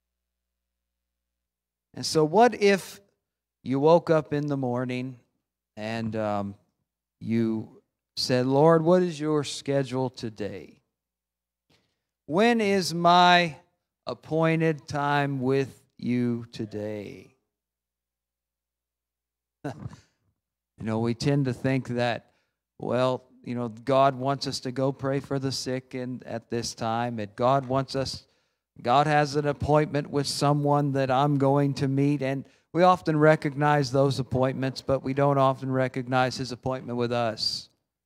And so what if you woke up in the morning and um, you said, Lord, what is your schedule today? When is my appointed time with you today? You know, we tend to think that, well, you know, God wants us to go pray for the sick and at this time, and God wants us, God has an appointment with someone that I'm going to meet, and we often recognize those appointments, but we don't often recognize his appointment with us.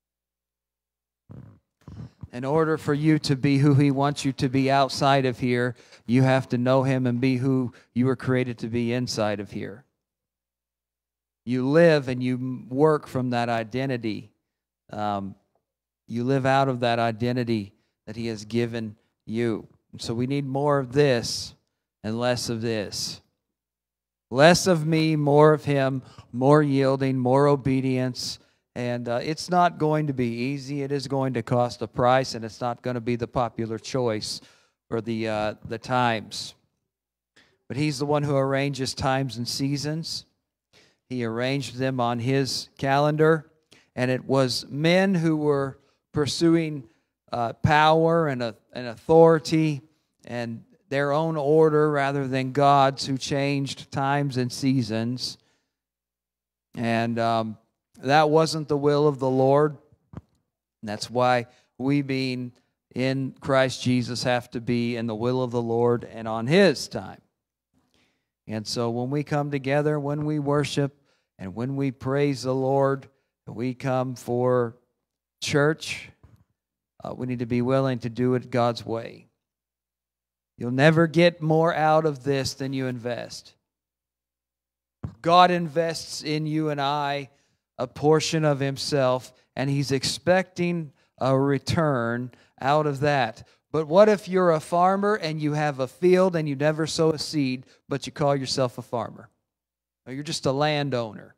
In order for you to be who he wants you to be outside of here, you have to know him and be who you were created to be inside of here. You live and you work from that identity. Um, you live out of that identity that he has given you. And so we need more of this and less of this. Less of me, more of him, more yielding, more obedience. And uh, it's not going to be easy. It is going to cost a price, and it's not going to be the popular choice for the uh, the times. But he's the one who arranges times and seasons. He arranged them on his calendar, and it was men who were pursuing uh, power and, a, and authority and their own order rather than God's, who changed times and seasons. And um, that wasn't the will of the Lord. And that's why we, being in Christ Jesus, have to be in the will of the Lord and on His time. And so when we come together, when we worship, and when we praise the Lord, we come for church, uh, we need to be willing to do it God's way. You'll never get more out of this than you invest. God invests in you and I a portion of Himself, and He's expecting a return out of that. But what if you're a farmer and you have a field and you never sow a seed, but you call yourself a farmer? Or you're just a landowner.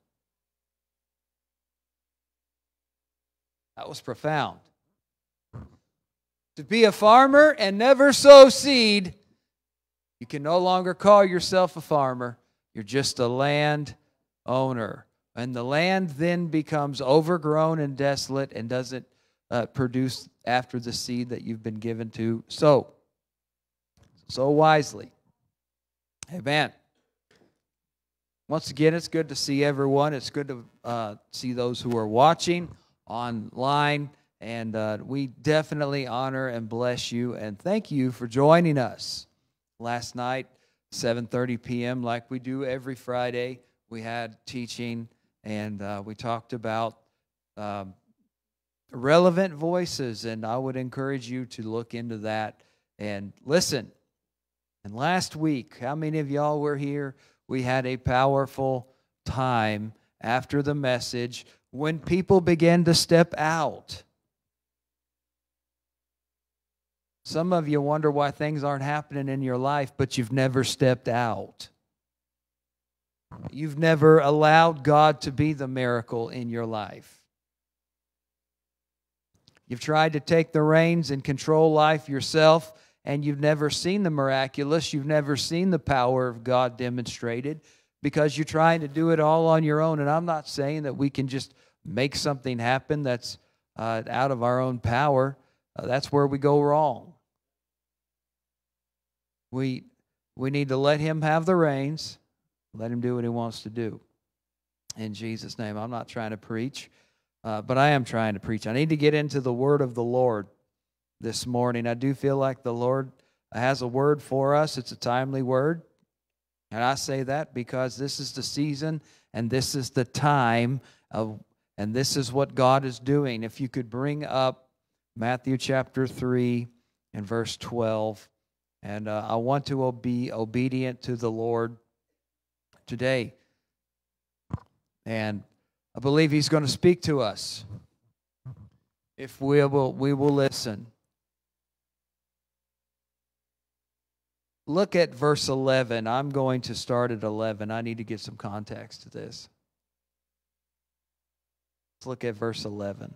That was profound. To be a farmer and never sow seed, you can no longer call yourself a farmer. You're just a land owner. And the land then becomes overgrown and desolate and doesn't uh, produce after the seed that you've been given to sow. Sow wisely. Amen. Once again, it's good to see everyone. It's good to uh, see those who are watching online. And uh, we definitely honor and bless you. And thank you for joining us. Last night, seven thirty p.m., like we do every Friday, we had teaching. And uh, we talked about um, relevant voices. And I would encourage you to look into that and listen. And last week, how many of y'all were here? We had a powerful time after the message when people began to step out. Some of you wonder why things aren't happening in your life, but you've never stepped out. You've never allowed God to be the miracle in your life. You've tried to take the reins and control life yourself, and you've never seen the miraculous. You've never seen the power of God demonstrated because you're trying to do it all on your own. And I'm not saying that we can just make something happen that's uh, out of our own power. Uh, that's where we go wrong. We, we need to let Him have the reins. Let Him do what He wants to do. In Jesus' name, I'm not trying to preach, uh, but I am trying to preach. I need to get into the word of the Lord this morning. I do feel like the Lord has a word for us. It's a timely word. And I say that because this is the season and this is the time of, and this is what God is doing. If you could bring up Matthew chapter three and verse twelve. And uh, I want to be obedient to the Lord today. And I believe He's going to speak to us if we will, we will listen. Look at verse eleven. I'm going to start at eleven. I need to get some context to this. Let's look at verse eleven.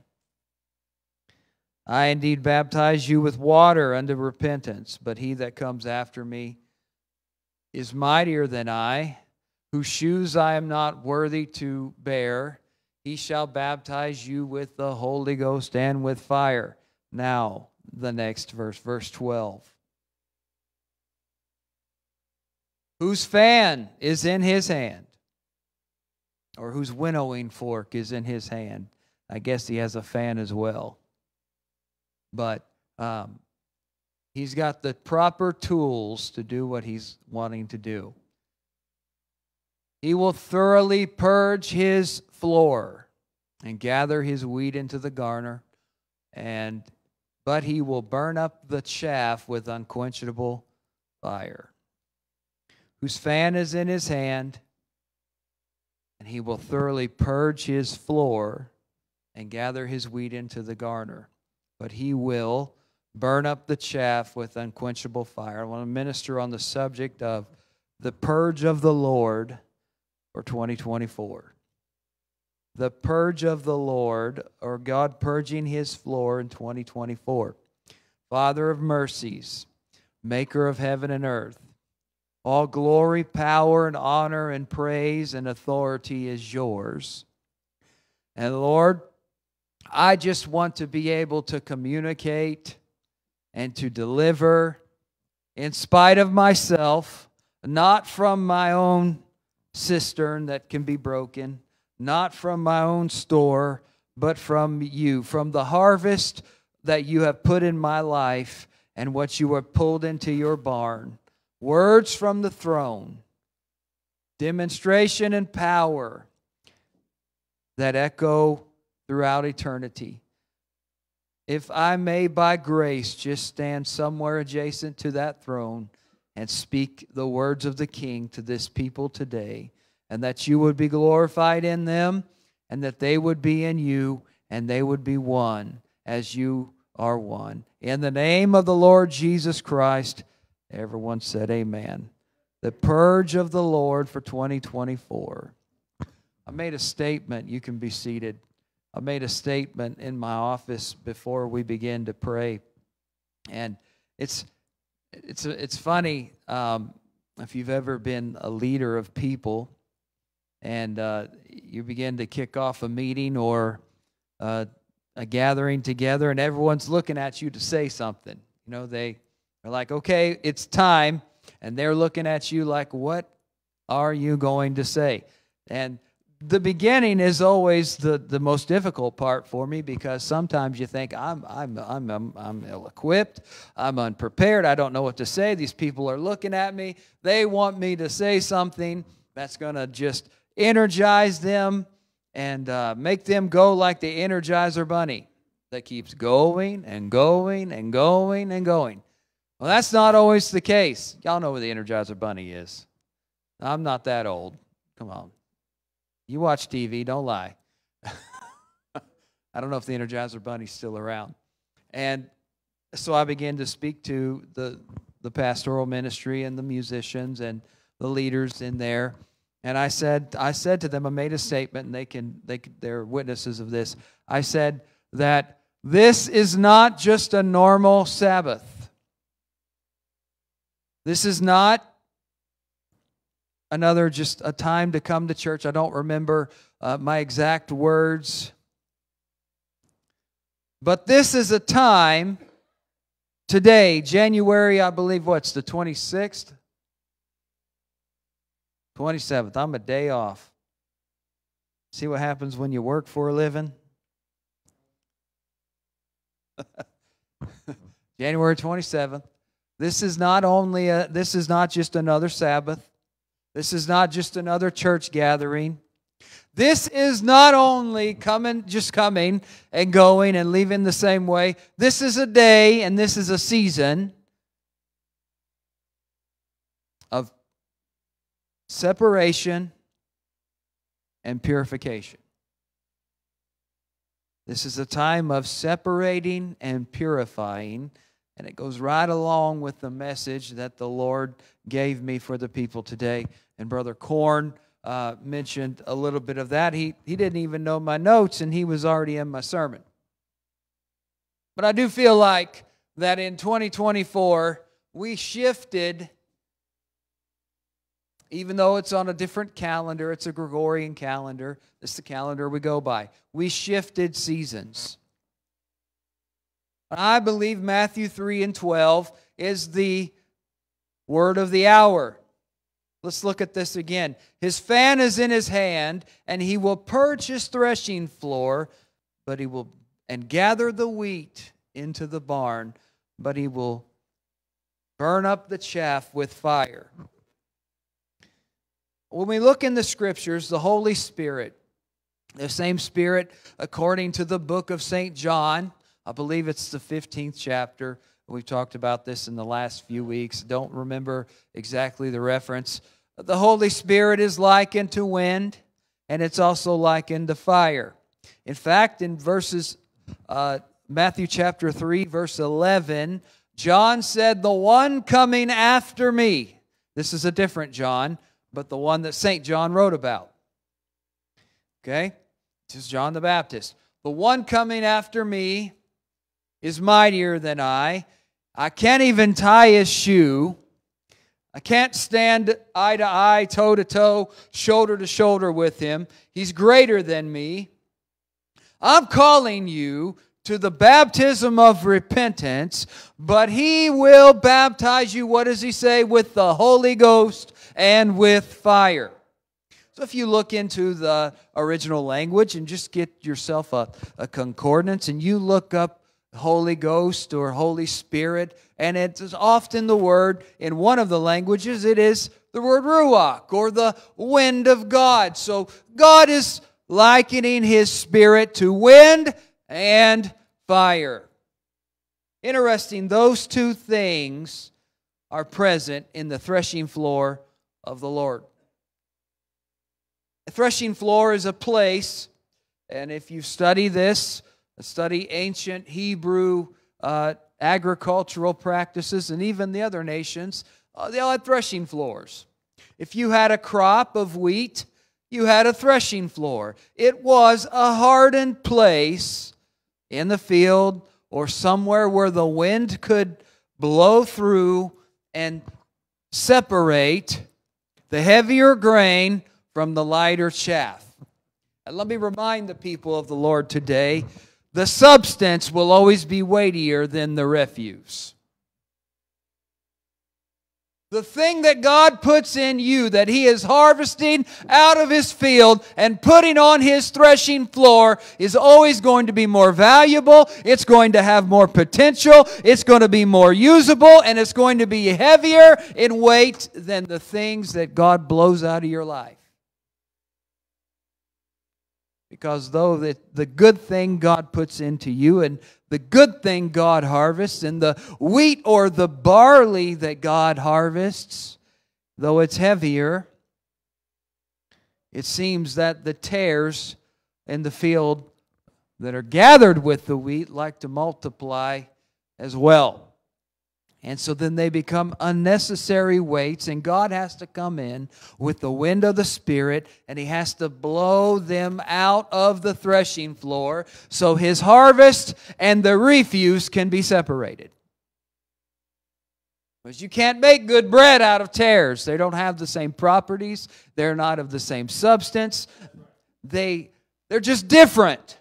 I indeed baptize you with water unto repentance, but He that comes after me is mightier than I, whose shoes I am not worthy to bear. He shall baptize you with the Holy Ghost and with fire. Now, the next verse, verse twelve. Whose fan is in his hand, or whose winnowing fork is in his hand. I guess he has a fan as well. But um, he's got the proper tools to do what he's wanting to do. He will thoroughly purge his floor and gather his wheat into the garner, and but he will burn up the chaff with unquenchable fire. Whose fan is in his hand, and he will thoroughly purge his floor and gather his wheat into the garner. But he will burn up the chaff with unquenchable fire. I want to minister on the subject of the purge of the Lord for twenty twenty-four. The purge of the Lord, or God purging His floor in twenty twenty-four. Father of mercies, maker of heaven and earth, all glory, power, and honor, and praise, and authority is yours. And Lord, I just want to be able to communicate and to deliver in spite of myself, not from my own cistern that can be broken, not from my own store, but from you, from the harvest that you have put in my life and what you have pulled into your barn. Words from the throne, demonstration and power that echo throughout eternity. If I may, by grace, just stand somewhere adjacent to that throne and speak the words of the King to this people today, and that you would be glorified in them, and that they would be in you, and they would be one as you are one. In the name of the Lord Jesus Christ, everyone said amen. The Purge of the Lord for twenty twenty-four. I made a statement. You can be seated. I made a statement in my office before we began to pray. And it's it's it's funny, um, if you've ever been a leader of people and uh, you begin to kick off a meeting or uh, a gathering together and everyone's looking at you to say something. You know, they are like, okay, it's time. And they're looking at you like, what are you going to say? And the beginning is always the, the most difficult part for me, because sometimes you think I'm I'm I'm I'm, I'm ill-equipped, I'm unprepared, I don't know what to say. These people are looking at me. They want me to say something that's going to just energize them and uh, make them go like the Energizer Bunny that keeps going and going and going and going. Well, that's not always the case. Y'all know where the Energizer Bunny is. I'm not that old. Come on. You watch T V, don't lie. I don't know if the Energizer Bunny's still around. And so I began to speak to the, the pastoral ministry and the musicians and the leaders in there. And I said, I said to them, I made a statement, and they can, they, they're witnesses of this. I said that this is not just a normal Sabbath. This is not another just a time to come to church. I don't remember uh, my exact words. But this is a time today, January, I believe, what's the twenty-sixth? twenty-seventh. I'm a day off. See what happens when you work for a living? January twenty-seventh. This is not only a, this is not just another Sabbath. This is not just another church gathering. This is not only coming, just coming and going and leaving the same way. This is a day and this is a season of separation and purification. This is a time of separating and purifying. And it goes right along with the message that the Lord gave me for the people today. And Brother Korn uh, mentioned a little bit of that. He, he didn't even know my notes, and he was already in my sermon. But I do feel like that in twenty twenty-four, we shifted, even though it's on a different calendar, it's a Gregorian calendar. This is the calendar we go by. We shifted seasons. I believe Matthew three and twelve is the word of the hour. Let's look at this again. His fan is in his hand, and he will purge his threshing floor, but he will and gather the wheat into the barn, but he will burn up the chaff with fire. When we look in the Scriptures, the Holy Spirit, the same Spirit according to the book of Saint John, I believe it's the fifteenth chapter. We've talked about this in the last few weeks. Don't remember exactly the reference. The Holy Spirit is likened to wind, and it's also likened to fire. In fact, in verses uh, Matthew chapter three, verse eleven, John said, "The one coming after me." This is a different John, but the one that Saint John wrote about. Okay? This is John the Baptist. "The one coming after me is mightier than I. I can't even tie his shoe. I can't stand eye to eye, toe to toe, shoulder to shoulder with him. He's greater than me. I'm calling you to the baptism of repentance, but He will baptize you, what does He say? With the Holy Ghost and with fire. So if you look into the original language and just get yourself a, a concordance and you look up Holy Ghost or Holy Spirit, and it is often the word, in one of the languages, it is the word ruach, or the wind of God. So God is likening His Spirit to wind and fire. Interesting, those two things are present in the threshing floor of the Lord. A threshing floor is a place, and if you study this, study ancient Hebrew uh, agricultural practices, and even the other nations, uh, they all had threshing floors. If you had a crop of wheat, you had a threshing floor. It was a hardened place in the field or somewhere where the wind could blow through and separate the heavier grain from the lighter chaff. And let me remind the people of the Lord today, the substance will always be weightier than the refuse. The thing that God puts in you, that He is harvesting out of His field and putting on His threshing floor, is always going to be more valuable. It's going to have more potential. It's going to be more usable. And it's going to be heavier in weight than the things that God blows out of your life. Because though the, the good thing God puts into you and the good thing God harvests and the wheat or the barley that God harvests, though it's heavier, it seems that the tares in the field that are gathered with the wheat like to multiply as well. And so then they become unnecessary weights, and God has to come in with the wind of the Spirit, and He has to blow them out of the threshing floor so His harvest and the refuse can be separated. Because you can't make good bread out of tares. They don't have the same properties. They're not of the same substance. They, they're just different.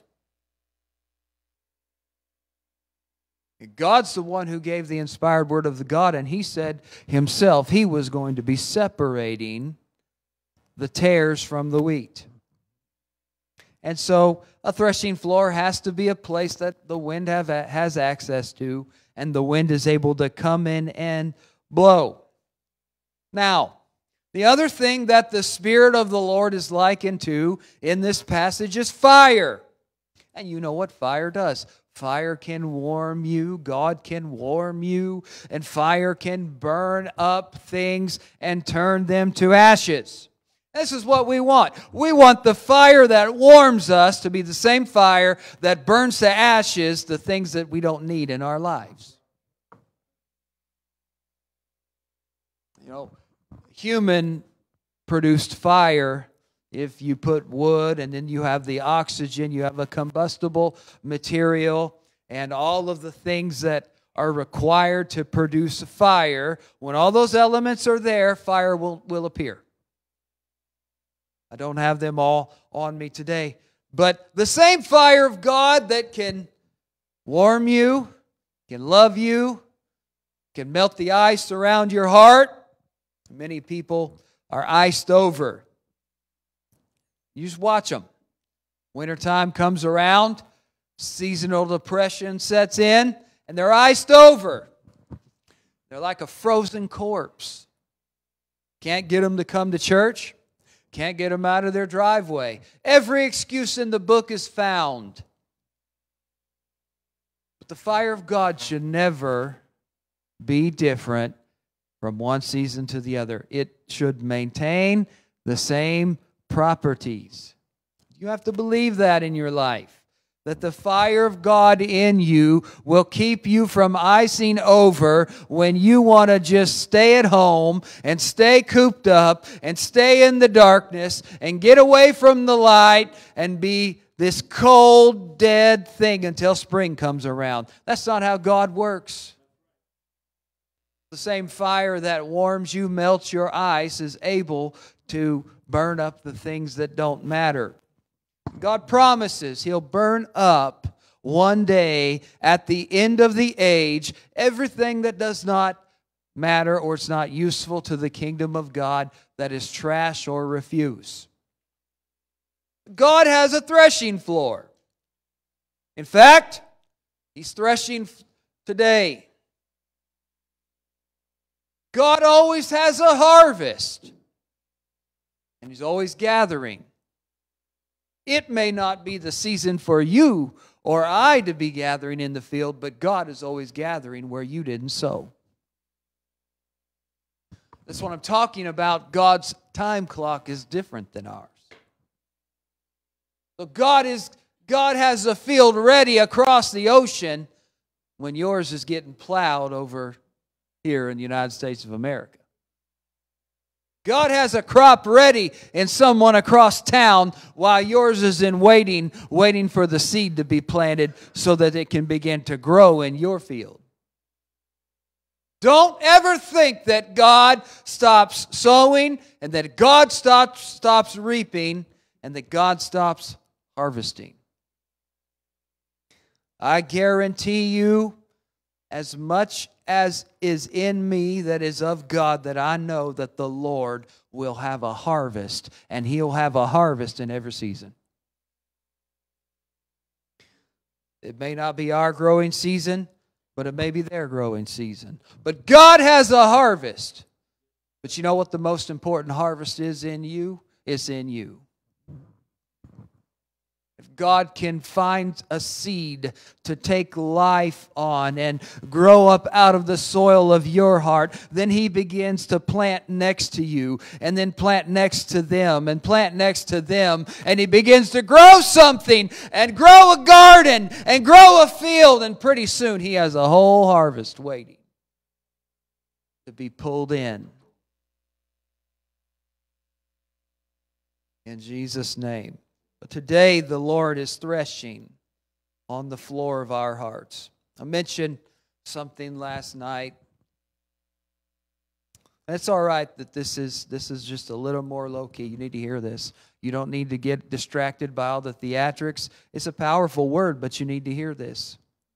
God's the one who gave the inspired word of the God, and He said Himself He was going to be separating the tares from the wheat. And so a threshing floor has to be a place that the wind have, has access to, and the wind is able to come in and blow. Now, the other thing that the Spirit of the Lord is likened to in this passage is fire. And you know what fire does. Fire can warm you, God can warm you, and fire can burn up things and turn them to ashes. This is what we want. We want the fire that warms us to be the same fire that burns to ashes the things that we don't need in our lives. You know, human produced fire, if you put wood and then you have the oxygen, you have a combustible material and all of the things that are required to produce fire. When all those elements are there, fire will, will appear. I don't have them all on me today. But the same fire of God that can warm you, can love you, can melt the ice around your heart. Many people are iced over. You just watch them. Wintertime comes around, seasonal depression sets in, and they're iced over. They're like a frozen corpse. Can't get them to come to church. Can't get them out of their driveway. Every excuse in the book is found. But the fire of God should never be different from one season to the other. It should maintain the same properties. You have to believe that in your life. That the fire of God in you will keep you from icing over when you want to just stay at home and stay cooped up and stay in the darkness and get away from the light and be this cold, dead thing until spring comes around. That's not how God works. The same fire that warms you, melts your ice, is able to burn up the things that don't matter. God promises He'll burn up one day at the end of the age everything that does not matter or it's not useful to the kingdom of God, that is trash or refuse. God has a threshing floor. In fact, He's threshing today. God always has a harvest, and He's always gathering. It may not be the season for you or I to be gathering in the field, but God is always gathering where you didn't sow. That's what I'm talking about. God's time clock is different than ours. So God is God has a field ready across the ocean when yours is getting plowed over here in the United States of America. God has a crop ready in someone across town while yours is in waiting, waiting for the seed to be planted so that it can begin to grow in your field. Don't ever think that God stops sowing and that God stops, stops reaping and that God stops harvesting. I guarantee you, as much as is in me that is of God, that I know that the Lord will have a harvest, and He'll have a harvest in every season. It may not be our growing season, but it may be their growing season. But God has a harvest. But you know what the most important harvest is in you? It's in you. If God can find a seed to take life on and grow up out of the soil of your heart, then He begins to plant next to you, and then plant next to them, and plant next to them, and He begins to grow something, and grow a garden, and grow a field, and pretty soon He has a whole harvest waiting to be pulled in. In Jesus' name. But today the Lord is threshing on the floor of our hearts. I mentioned something last night. It's all right that this is this is just a little more low-key. You need to hear this. You don't need to get distracted by all the theatrics. It's a powerful word, but you need to hear this.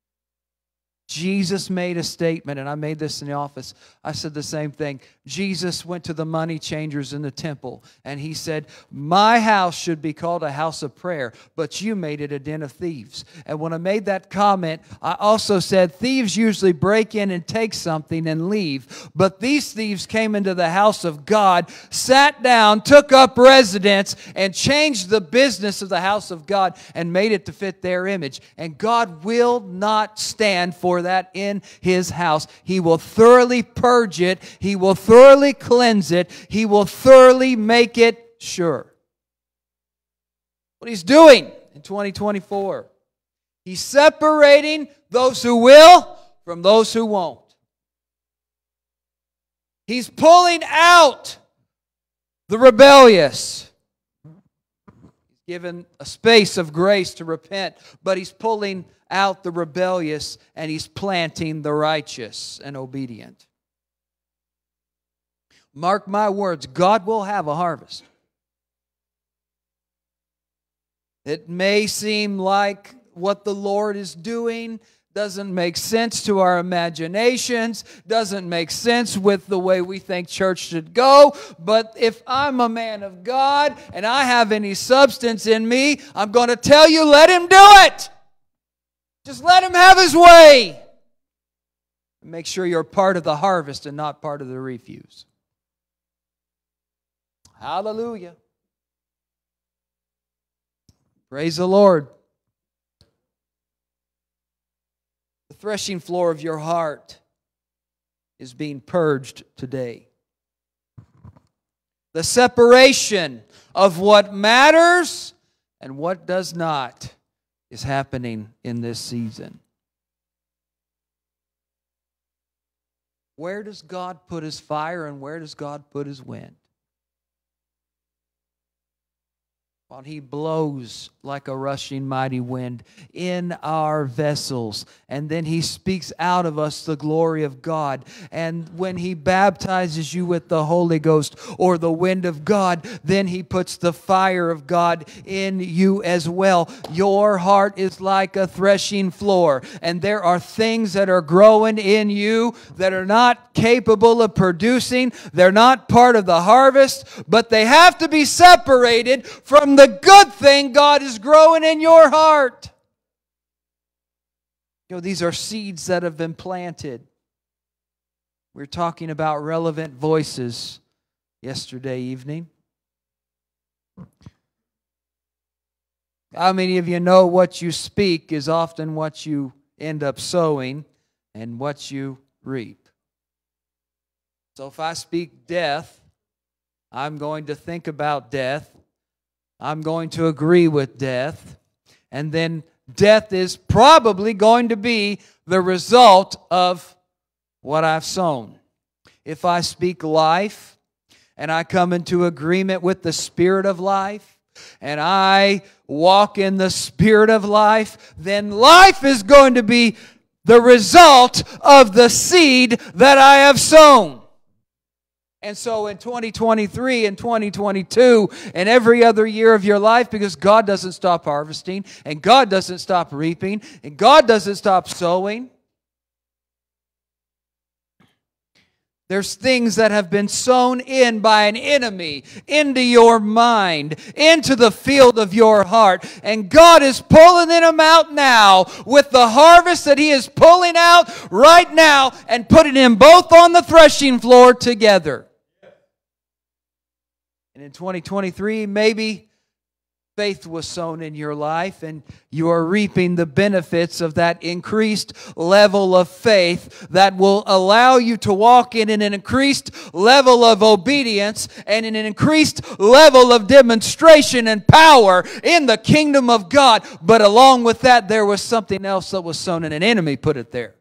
Jesus made a statement, and I made this in the office. I said the same thing. Jesus went to the money changers in the temple, and He said, my house should be called a house of prayer, but you made it a den of thieves. And when I made that comment, I also said, thieves usually break in and take something and leave, but these thieves came into the house of God, sat down, took up residence, and changed the business of the house of God and made it to fit their image. And God will not stand for that in His house. He will thoroughly purge it. He will thoroughly cleanse it. He will thoroughly make it sure. What He's doing in twenty twenty-four. He's separating those who will from those who won't. He's pulling out the rebellious. He's given a space of grace to repent, but He's pulling out the rebellious, and He's planting the righteous and obedient. Mark my words, God will have a harvest. It may seem like what the Lord is doing doesn't make sense to our imaginations, doesn't make sense with the way we think church should go, but if I'm a man of God and I have any substance in me, I'm going to tell you, let Him do it. Just let Him have His way. Make sure you're part of the harvest and not part of the refuse. Hallelujah. Praise the Lord. The threshing floor of your heart is being purged today. The separation of what matters and what does not is happening in this season. Where does God put His fire and where does God put His wind? while He blows like a rushing mighty wind in our vessels. And then He speaks out of us the glory of God. And when He baptizes you with the Holy Ghost or the wind of God, then He puts the fire of God in you as well. Your heart is like a threshing floor. And there are things that are growing in you that are not capable of producing. They're not part of the harvest, but they have to be separated from the good thing God is growing in your heart. You know, these are seeds that have been planted. We're talking about relevant voices yesterday evening. How many of you know what you speak is often what you end up sowing and what you reap? So if I speak death, I'm going to think about death. I'm going to agree with death. And then death is probably going to be the result of what I've sown. If I speak life and I come into agreement with the Spirit of life and I walk in the Spirit of life, then life is going to be the result of the seed that I have sown. And so in twenty twenty-three and twenty twenty-two and every other year of your life, because God doesn't stop harvesting and God doesn't stop reaping and God doesn't stop sowing, there's things that have been sown in by an enemy into your mind, into the field of your heart. And God is pulling them out now with the harvest that He is pulling out right now and putting them both on the threshing floor together. And in twenty twenty-three, maybe faith was sown in your life and you are reaping the benefits of that increased level of faith that will allow you to walk in an increased level of obedience and in an increased level of demonstration and power in the kingdom of God. But along with that, there was something else that was sown and an enemy put it there.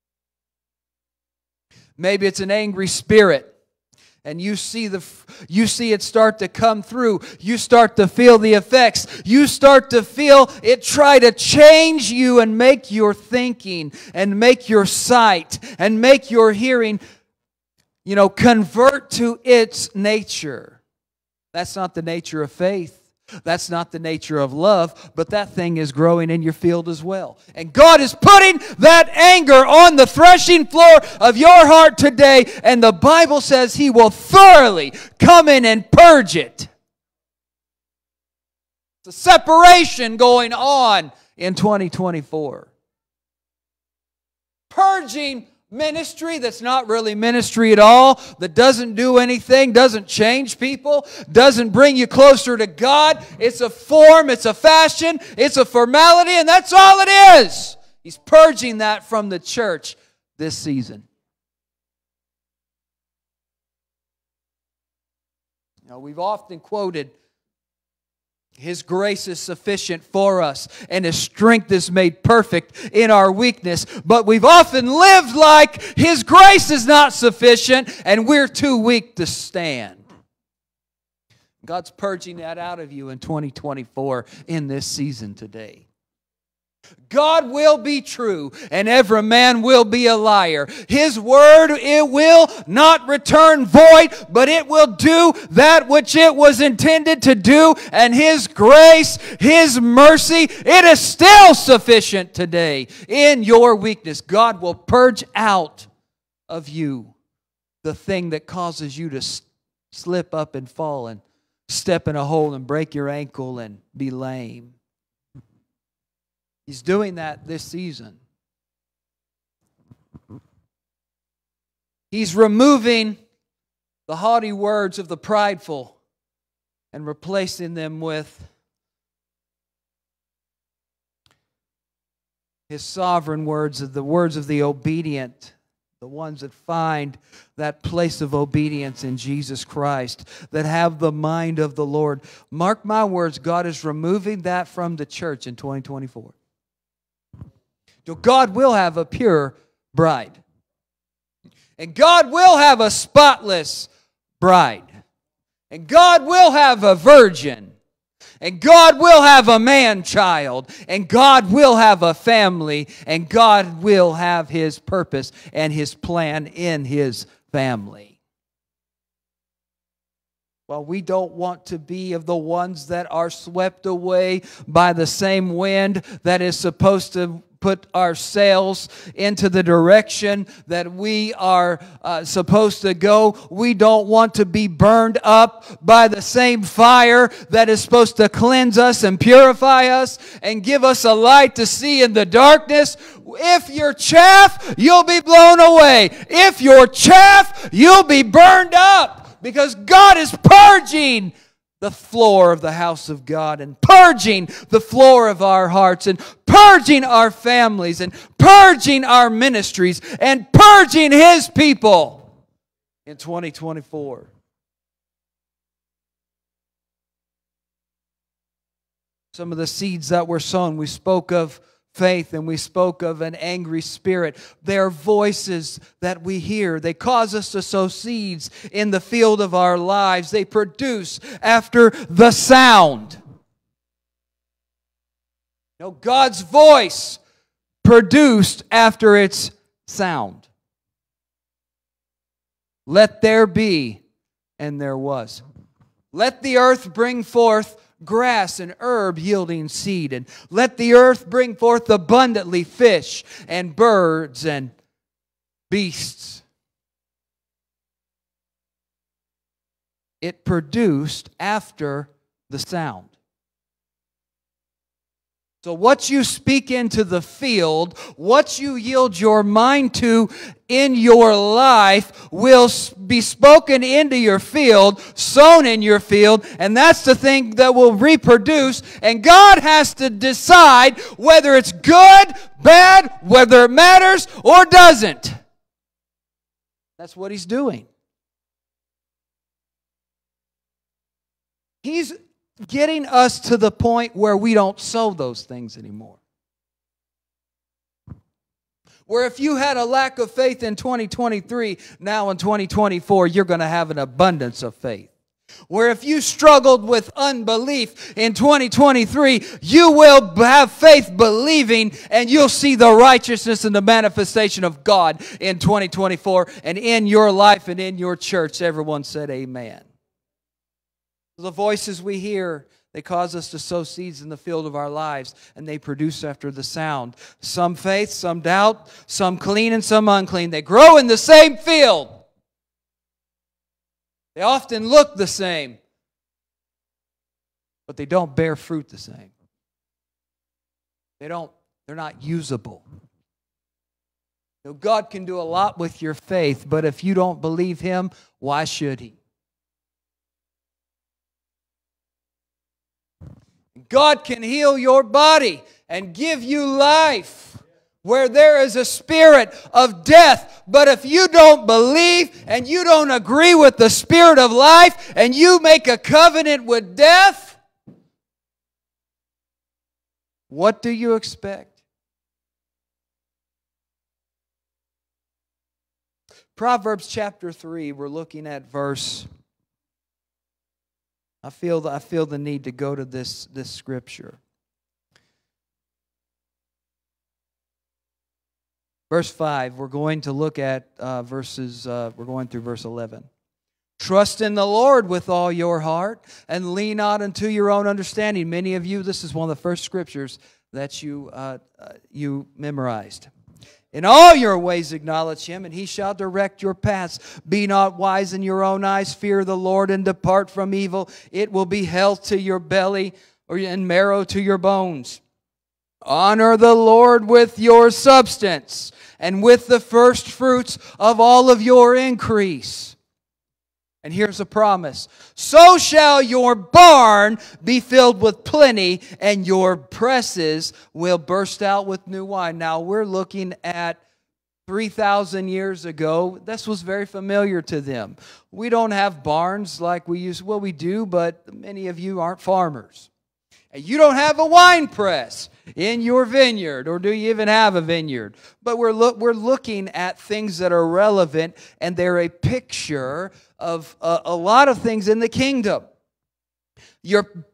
Maybe it's an angry spirit. And you see the, you see it start to come through. You start to feel the effects. You start to feel it try to change you and make your thinking and make your sight and make your hearing, you know, convert to its nature. That's not the nature of faith. That's not the nature of love, but that thing is growing in your field as well. And God is putting that anger on the threshing floor of your heart today, and the Bible says He will thoroughly come in and purge it. It's a separation going on in twenty twenty-four. Purging ministry that's not really ministry at all, that doesn't do anything, doesn't change people, doesn't bring you closer to God. It's a form, it's a fashion, it's a formality, and that's all it is. He's purging that from the church this season. Now, we've often quoted, His grace is sufficient for us, and His strength is made perfect in our weakness. But we've often lived like His grace is not sufficient, and we're too weak to stand. God's purging that out of you in twenty twenty-four in this season today. God will be true, and every man will be a liar. His word, it will not return void, but it will do that which it was intended to do. And His grace, His mercy, it is still sufficient today in your weakness. God will purge out of you the thing that causes you to slip up and fall and step in a hole and break your ankle and be lame. He's doing that this season. He's removing the haughty words of the prideful and replacing them with His sovereign words, the words of the obedient, the ones that find that place of obedience in Jesus Christ, that have the mind of the Lord. Mark my words, God is removing that from the church in twenty twenty-four. God will have a pure bride. And God will have a spotless bride. And God will have a virgin. And God will have a man-child. And God will have a family. And God will have His purpose and His plan in His family. Well, we don't want to be of the ones that are swept away by the same wind that is supposed to put our sails into the direction that we are uh, supposed to go. We don't want to be burned up by the same fire that is supposed to cleanse us and purify us and give us a light to see in the darkness. If you're chaff, you'll be blown away. If you're chaff, you'll be burned up. Because God is purging the floor of the house of God and purging the floor of our hearts and purging our families and purging our ministries and purging His people in twenty twenty-four. Some of the seeds that were sown, we spoke of faith and we spoke of an angry spirit. They're voices that we hear. They cause us to sow seeds in the field of our lives. They produce after the sound. You know, God's voice produced after its sound. Let there be, and there was. Let the earth bring forth grass and herb yielding seed, and let the earth bring forth abundantly fish and birds and beasts. It produced after the sound. So what you speak into the field, what you yield your mind to in your life will be spoken into your field, sown in your field, and that's the thing that will reproduce. And God has to decide whether it's good, bad, whether it matters or doesn't. That's what He's doing. He's getting us to the point where we don't sow those things anymore. Where if you had a lack of faith in twenty twenty-three, now in twenty twenty-four, you're going to have an abundance of faith. Where if you struggled with unbelief in twenty twenty-three, you will have faith believing and you'll see the righteousness and the manifestation of God in twenty twenty-four and in your life and in your church. Everyone said amen. The voices we hear, they cause us to sow seeds in the field of our lives, and they produce after the sound. Some faith, some doubt, some clean and some unclean. They grow in the same field. They often look the same, but they don't bear fruit the same. They don't, they're not usable. You know, God can do a lot with your faith, but if you don't believe Him, why should He? God can heal your body and give you life where there is a spirit of death. But if you don't believe and you don't agree with the spirit of life and you make a covenant with death, what do you expect? Proverbs chapter three, we're looking at verse I feel the, I feel the need to go to this, this scripture. Verse five, we're going to look at uh, verses, uh, we're going through verse eleven. Trust in the Lord with all your heart and lean not unto your own understanding. Many of you, this is one of the first scriptures that you, uh, uh, you memorized. In all your ways acknowledge Him, and He shall direct your paths. Be not wise in your own eyes. Fear the Lord and depart from evil. It will be health to your belly and marrow to your bones. Honor the Lord with your substance and with the first fruits of all of your increase. And here's a promise. So shall your barn be filled with plenty, and your presses will burst out with new wine. Now, we're looking at three thousand years ago. This was very familiar to them. We don't have barns like we used. Well, we do, but many of you aren't farmers. And you don't have a wine press in your vineyard, or do you even have a vineyard? But we're, look, we're looking at things that are relevant, and they're a picture of a, a lot of things in the kingdom. Your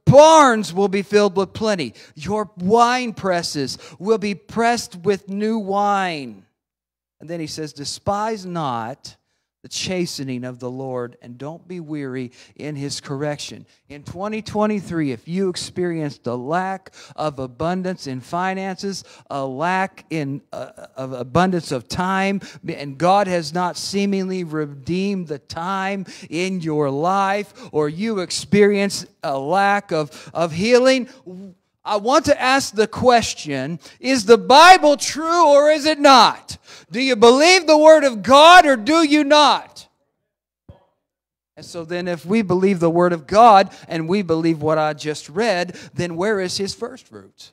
barns will be filled with plenty. Your wine presses will be pressed with new wine. And then he says, despise not the chastening of the Lord, and don't be weary in His correction. In twenty twenty-three, if you experienced a lack of abundance in finances, a lack in uh, of abundance of time, and God has not seemingly redeemed the time in your life, or you experience a lack of, of healing, I want to ask the question, is the Bible true or is it not? Do you believe the Word of God or do you not? And so then if we believe the Word of God and we believe what I just read, then where is His first fruits?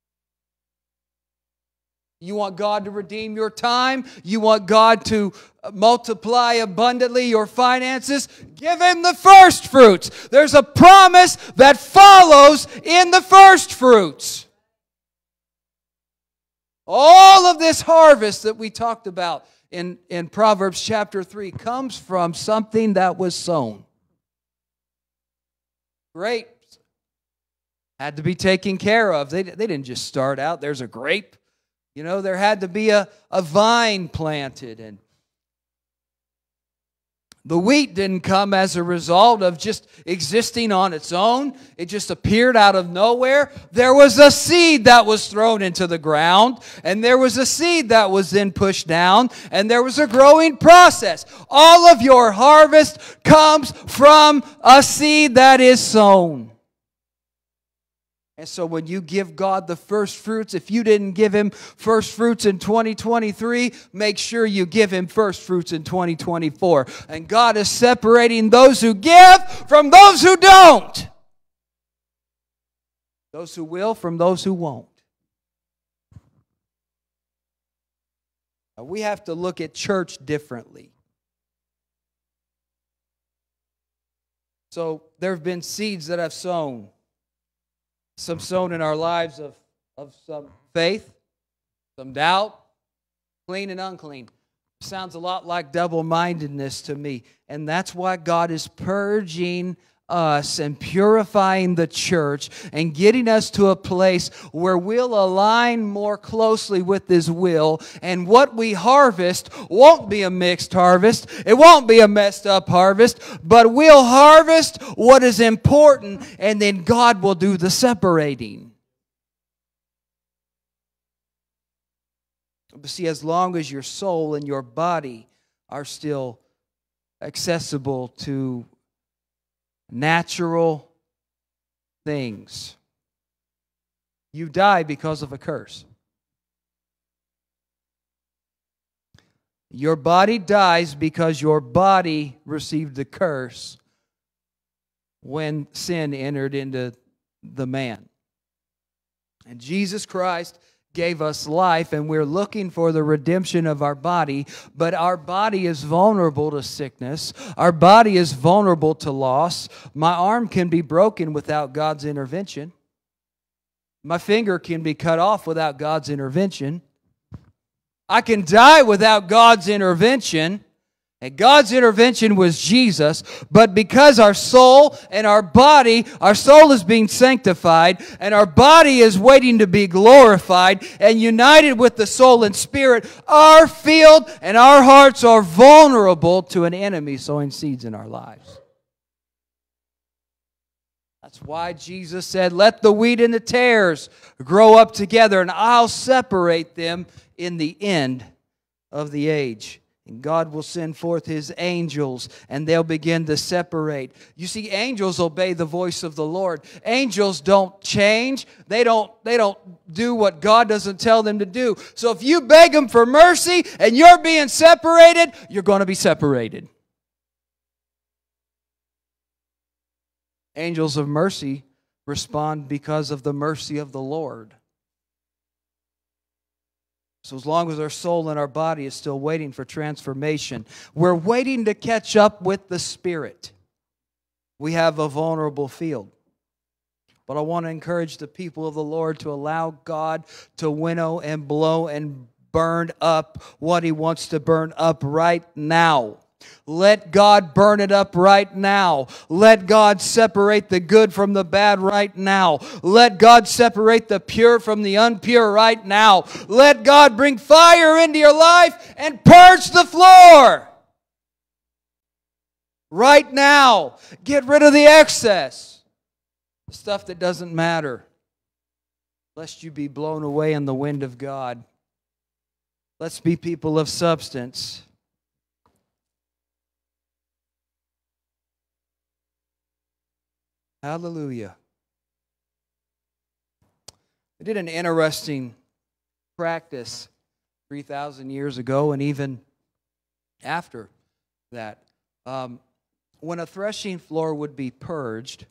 You want God to redeem your time? You want God to multiply abundantly your finances? Give Him the first fruits. There's a promise that follows in the first fruits. All of this harvest that we talked about in, in Proverbs chapter three comes from something that was sown. Grapes had to be taken care of. They, they didn't just start out, there's a grape. You know, there had to be a, a vine planted. And the wheat didn't come as a result of just existing on its own. It just appeared out of nowhere. There was a seed that was thrown into the ground, and there was a seed that was then pushed down, and there was a growing process. All of your harvest comes from a seed that is sown. And so when you give God the first fruits, if you didn't give Him first fruits in twenty twenty-three, make sure you give Him first fruits in twenty twenty-four. And God is separating those who give from those who don't. Those who will from those who won't. Now, we have to look at church differently. So there have been seeds that I've sown. Some sown in our lives of, of some faith, some doubt, clean and unclean. Sounds a lot like double-mindedness to me. And that's why God is purging us and purifying the church and getting us to a place where we'll align more closely with His will, and what we harvest won't be a mixed harvest, it won't be a messed up harvest, but we'll harvest what is important, and then God will do the separating. But see, as long as your soul and your body are still accessible to natural things, you die because of a curse. Your body dies because your body received the curse when sin entered into the man. And Jesus Christ gave us life, and we're looking for the redemption of our body, but our body is vulnerable to sickness. Our body is vulnerable to loss. My arm can be broken without God's intervention. My finger can be cut off without God's intervention. I can die without God's intervention. And God's intervention was Jesus, but because our soul and our body, our soul is being sanctified, and our body is waiting to be glorified and united with the soul and spirit, our field and our hearts are vulnerable to an enemy sowing seeds in our lives. That's why Jesus said, let the wheat and the tares grow up together, and I'll separate them in the end of the age. And God will send forth His angels, and they'll begin to separate. You see, angels obey the voice of the Lord. Angels don't change. They don't, they don't do what God doesn't tell them to do. So if you beg them for mercy and you're being separated, you're going to be separated. Angels of mercy respond because of the mercy of the Lord. So as long as our soul and our body is still waiting for transformation, we're waiting to catch up with the Spirit. We have a vulnerable field. But I want to encourage the people of the Lord to allow God to winnow and blow and burn up what He wants to burn up right now. Let God burn it up right now. Let God separate the good from the bad right now. Let God separate the pure from the impure right now. Let God bring fire into your life and purge the floor right now. Get rid of the excess, the stuff that doesn't matter, lest you be blown away in the wind of God. Let's be people of substance. Hallelujah. I did an interesting practice three thousand years ago and even after that. Um, when a threshing floor would be purged,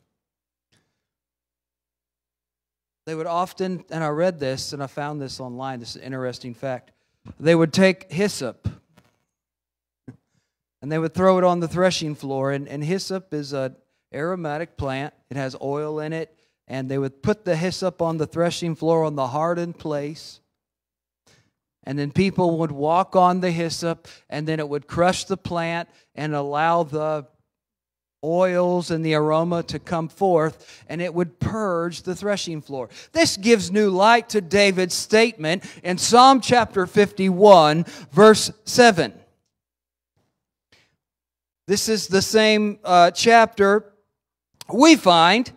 they would often, and I read this and I found this online, this is an interesting fact, they would take hyssop and they would throw it on the threshing floor. And, and hyssop is an aromatic plant. It has oil in it. And they would put the hyssop on the threshing floor on the hardened place. And then people would walk on the hyssop, and then it would crush the plant and allow the oils and the aroma to come forth, and it would purge the threshing floor. This gives new light to David's statement in Psalm chapter fifty-one, verse seven. This is the same uh, chapter we find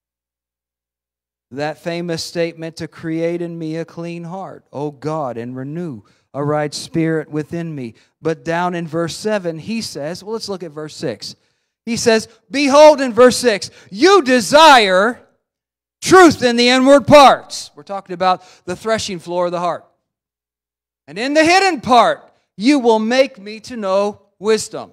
that famous statement, to create in me a clean heart, O God, and renew a right spirit within me. But down in verse seven, he says, well, let's look at verse six. He says, behold, in verse six, you desire truth in the inward parts. We're talking about the threshing floor of the heart. And in the hidden part, you will make me to know wisdom.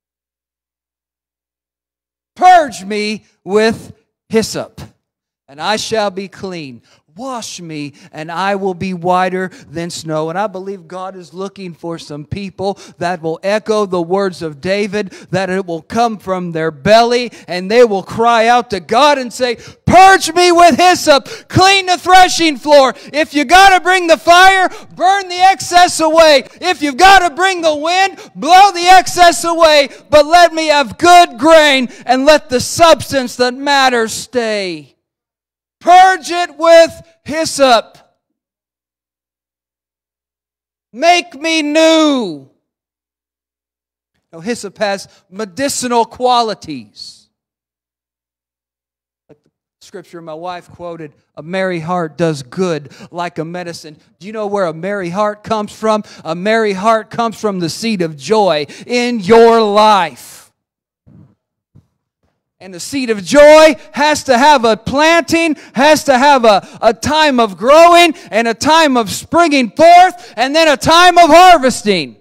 Purge me with hyssop, and I shall be clean. Wash me, and I will be whiter than snow. And I believe God is looking for some people that will echo the words of David, that it will come from their belly, and they will cry out to God and say, purge me with hyssop, clean the threshing floor. If you got to bring the fire, burn the excess away. If you've got to bring the wind, blow the excess away. But let me have good grain, and let the substance that matters stay. Purge it with hyssop. Make me new. Now, hyssop has medicinal qualities. Like the scripture my wife quoted, a merry heart does good like a medicine. Do you know where a merry heart comes from? A merry heart comes from the seed of joy in your life. And the seed of joy has to have a planting, has to have a, a time of growing, and a time of springing forth, and then a time of harvesting.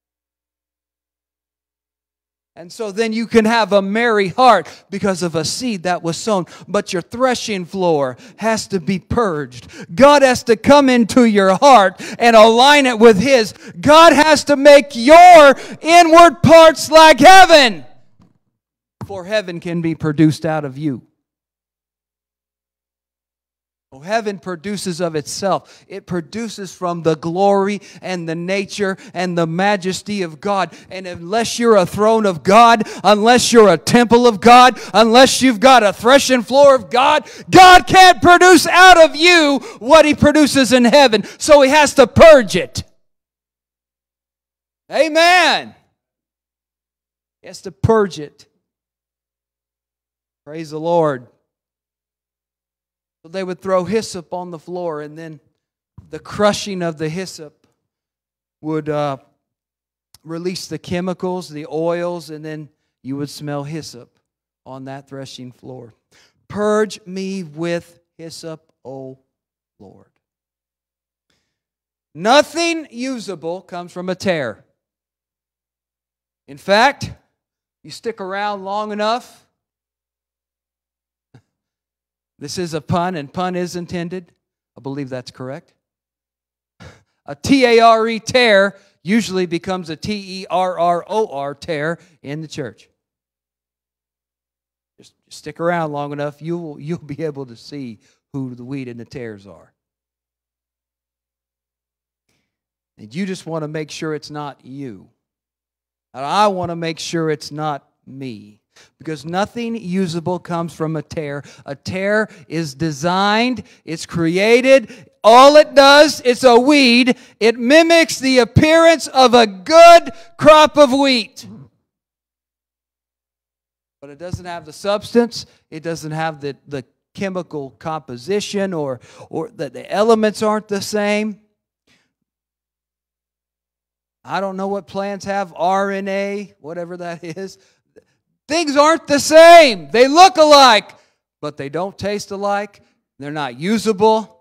And so then you can have a merry heart because of a seed that was sown. But your threshing floor has to be purged. God has to come into your heart and align it with His. God has to make your inward parts like heaven, for heaven can be produced out of you. Oh, heaven produces of itself. It produces from the glory and the nature and the majesty of God. And unless you're a throne of God, unless you're a temple of God, unless you've got a threshing floor of God, God can't produce out of you what He produces in heaven. So He has to purge it. Amen. He has to purge it. Praise the Lord. So they would throw hyssop on the floor, and then the crushing of the hyssop would uh, release the chemicals, the oils, and then you would smell hyssop on that threshing floor. Purge me with hyssop, O Lord. Nothing usable comes from a tear. In fact, you stick around long enough. This is a pun, and pun is intended. I believe that's correct. A T A R E tear usually becomes a T E R R O R tear in the church. Just stick around long enough, you'll, you'll be able to see who the wheat and the tares are. And you just want to make sure it's not you. And I want to make sure it's not me. Because nothing usable comes from a tear. A tear is designed, it's created. All it does, it's a weed. It mimics the appearance of a good crop of wheat. But it doesn't have the substance. It doesn't have the, the chemical composition, or, or the, the elements aren't the same. I don't know what plants have, R N A, whatever that is. Things aren't the same. They look alike, but they don't taste alike. They're not usable.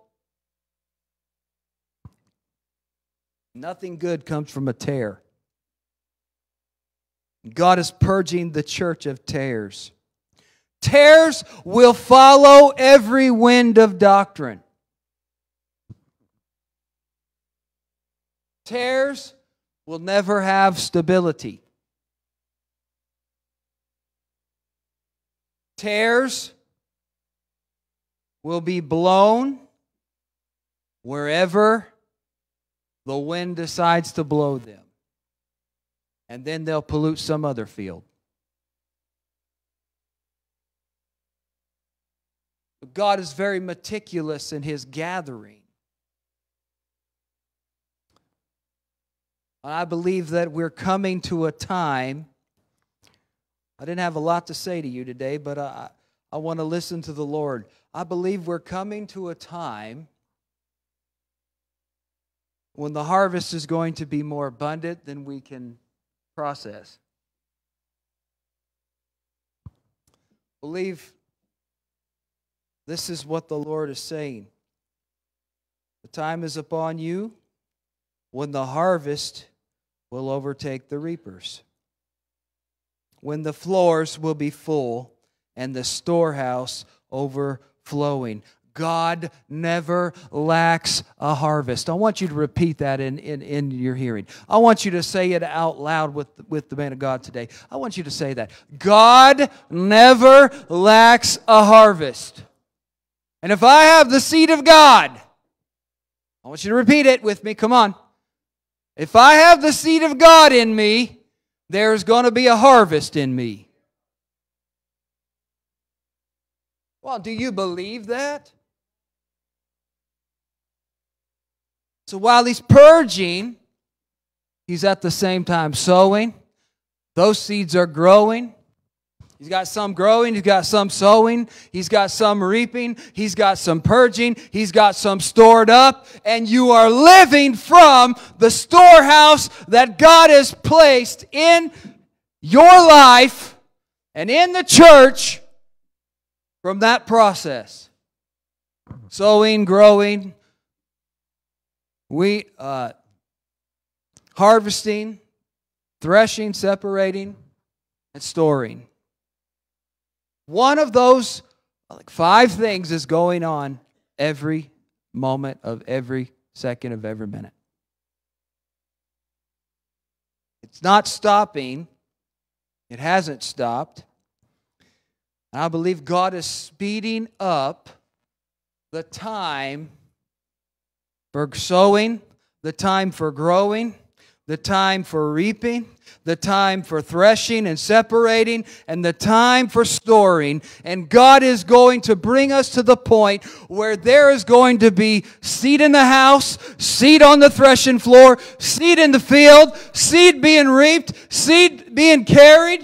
Nothing good comes from a tear. God is purging the church of tares. Tares will follow every wind of doctrine. Tares will never have stability. Tares will be blown wherever the wind decides to blow them. And then they'll pollute some other field. God is very meticulous in His gathering. I believe that we're coming to a time. I didn't have a lot to say to you today, but I, I want to listen to the Lord. I believe we're coming to a time when the harvest is going to be more abundant than we can process. I believe this is what the Lord is saying. The time is upon you when the harvest will overtake the reapers, when the floors will be full and the storehouse overflowing. God never lacks a harvest. I want you to repeat that in, in, in your hearing. I want you to say it out loud with, with the man of God today. I want you to say that. God never lacks a harvest. And if I have the seed of God, I want you to repeat it with me. Come on. If I have the seed of God in me, there's going to be a harvest in me. Well, do you believe that? So while He's purging, He's at the same time sowing. Those seeds are growing. He's got some growing, He's got some sowing, He's got some reaping, He's got some purging, He's got some stored up, and you are living from the storehouse that God has placed in your life and in the church from that process. Sowing, growing, we uh, harvesting, threshing, separating, and storing. One of those like five things is going on every moment of every second of every minute. It's not stopping. It hasn't stopped. And I believe God is speeding up the time for sowing, the time for growing, the time for reaping, the time for threshing and separating, and the time for storing. And God is going to bring us to the point where there is going to be seed in the house, seed on the threshing floor, seed in the field, seed being reaped, seed being carried.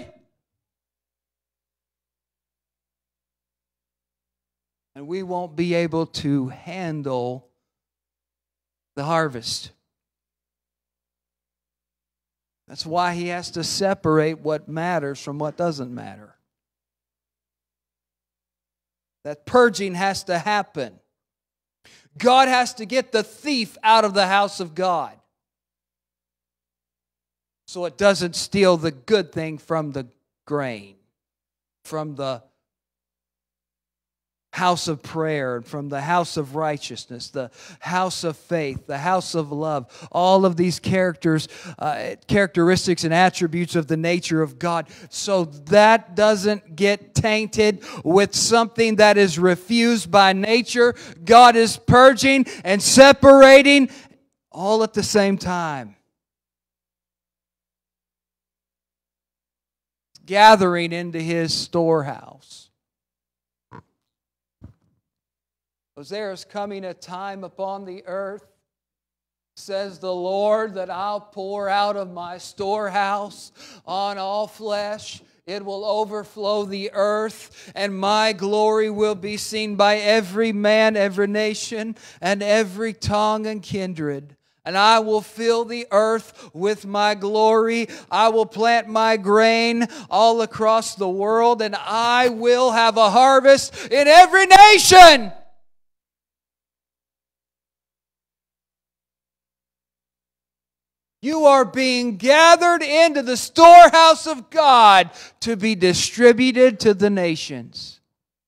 And we won't be able to handle the harvest. That's why He has to separate what matters from what doesn't matter. That purging has to happen. God has to get the thief out of the house of God, so it doesn't steal the good thing from the grain, from the house of prayer, and from the house of righteousness, the house of faith, the house of love. All of these characters, uh, characteristics and attributes of the nature of God. So that doesn't get tainted with something that is refused by nature. God is purging and separating all at the same time. gathering into His storehouse. Because there is coming a time upon the earth, says the Lord, that I'll pour out of my storehouse on all flesh. It will overflow the earth, and my glory will be seen by every man, every nation, and every tongue and kindred. And I will fill the earth with my glory. I will plant my grain all across the world, and I will have a harvest in every nation. You are being gathered into the storehouse of God to be distributed to the nations.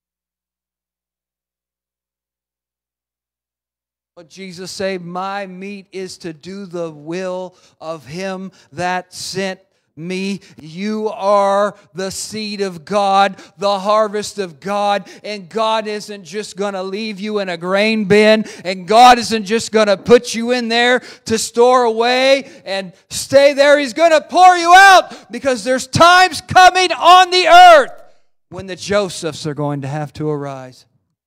What Jesus said, my meat is to do the will of Him that sent me. You are the seed of God, the harvest of God, and God isn't just going to leave you in a grain bin, and God isn't just going to put you in there to store away and stay there. He's going to pour you out, because there's times coming on the earth when the Josephs are going to have to arise.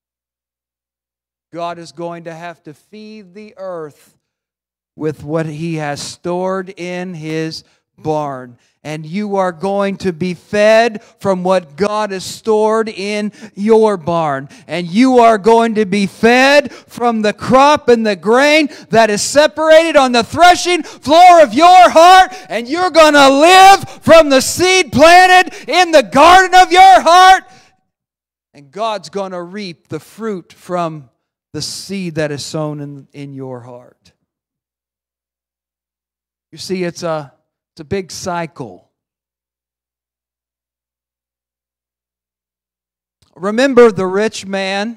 God is going to have to feed the earth with what He has stored in His barn. And you are going to be fed from what God has stored in your barn. And you are going to be fed from the crop and the grain that is separated on the threshing floor of your heart. And you're going to live from the seed planted in the garden of your heart. And God's going to reap the fruit from the seed that is sown in, in your heart. You see, it's a It's a big cycle. Remember the rich man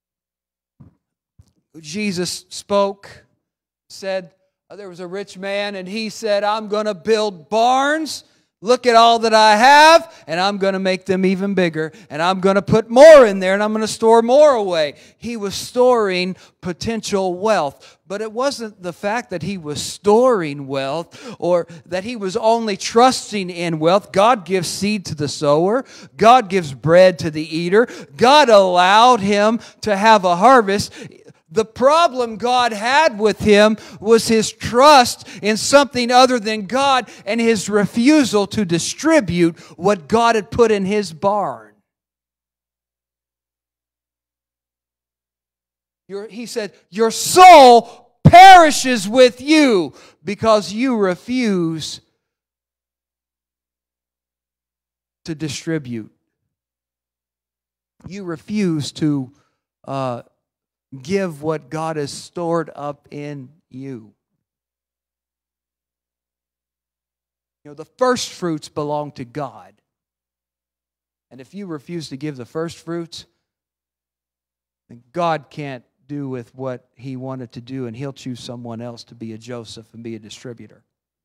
who Jesus spoke, said, oh, there was a rich man, and he said, I'm going to build barns. Look at all that I have, and I'm going to make them even bigger, and I'm going to put more in there, and I'm going to store more away. He was storing potential wealth. But it wasn't the fact that he was storing wealth or that he was only trusting in wealth. God gives seed to the sower. God gives bread to the eater. God allowed him to have a harvest. The problem God had with him was his trust in something other than God and his refusal to distribute what God had put in his barn. Your, he said, your soul perishes with you because you refuse to distribute. You refuse to uh, give what God has stored up in you. You know, the first fruits belong to God. And if you refuse to give the first fruits, then God can't do with what He wanted to do, and He'll choose someone else to be a Joseph and be a distributor.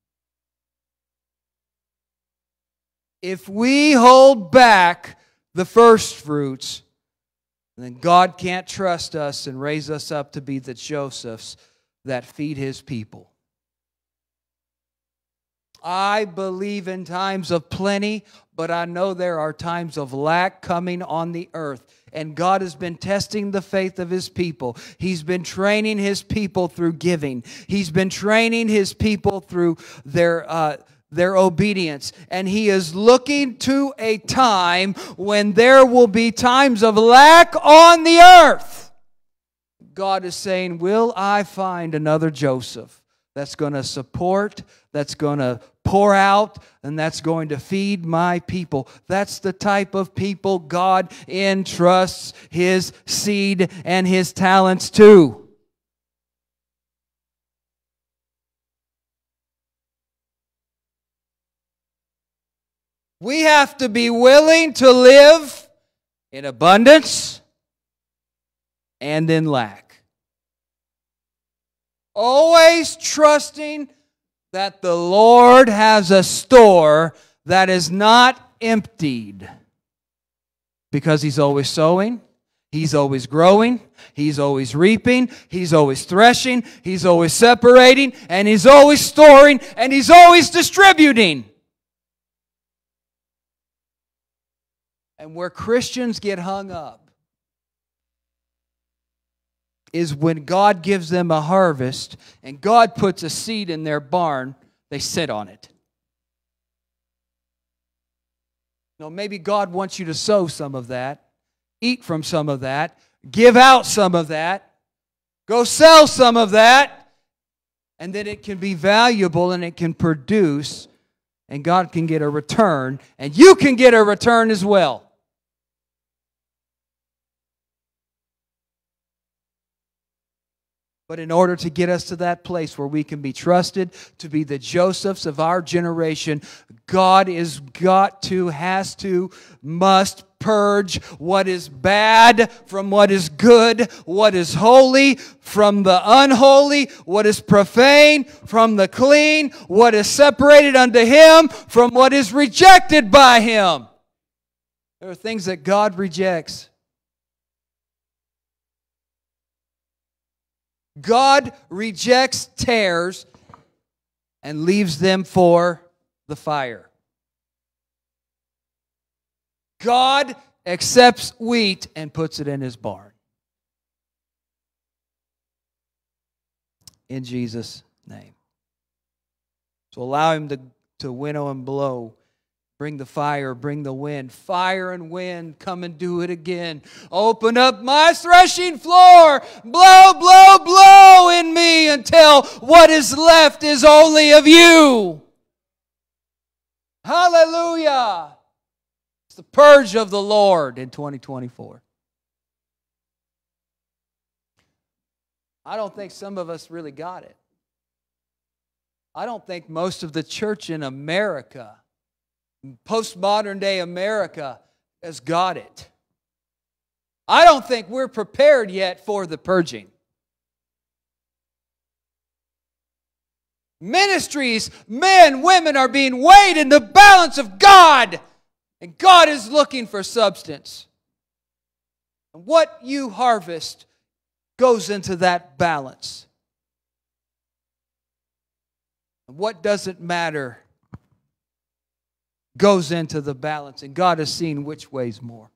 If we hold back the first fruits, then God can't trust us and raise us up to be the Josephs that feed His people. I believe in times of plenty, but I know there are times of lack coming on the earth. And God has been testing the faith of His people. He's been training His people through giving. He's been training His people through their uh, their obedience. And He is looking to a time when there will be times of lack on the earth. God is saying, will I find another Joseph that's going to support, that's going to pour out, and that's going to feed my people? That's the type of people God entrusts His seed and His talents to. We have to be willing to live in abundance and in lack. Always trusting that the Lord has a store that is not emptied. Because He's always sowing, He's always growing, He's always reaping, He's always threshing, He's always separating, and He's always storing, and He's always distributing. And where Christians get hung up is when God gives them a harvest and God puts a seed in their barn, they sit on it. No, maybe God wants you to sow some of that, eat from some of that, give out some of that, go sell some of that, and then it can be valuable and it can produce, and God can get a return, and you can get a return as well. But in order to get us to that place where we can be trusted to be the Josephs of our generation, God is got to, has to, must purge what is bad from what is good, what is holy from the unholy, what is profane from the clean, what is separated unto Him from what is rejected by Him. There are things that God rejects. God rejects tares and leaves them for the fire. God accepts wheat and puts it in His barn. In Jesus' name. So allow Him to, to winnow and blow. Bring the fire, bring the wind. Fire and wind, come and do it again. Open up my threshing floor. Blow, blow, blow in me until what is left is only of You. Hallelujah. It's the purge of the Lord in twenty twenty-four. I don't think some of us really got it. I don't think most of the church in America, postmodern day America, has got it. I don't think we're prepared yet for the purging. Ministries, men, women are being weighed in the balance of God. And God is looking for substance. And what you harvest goes into that balance. And what doesn't matter goes into the balance. And God has seen which way's more.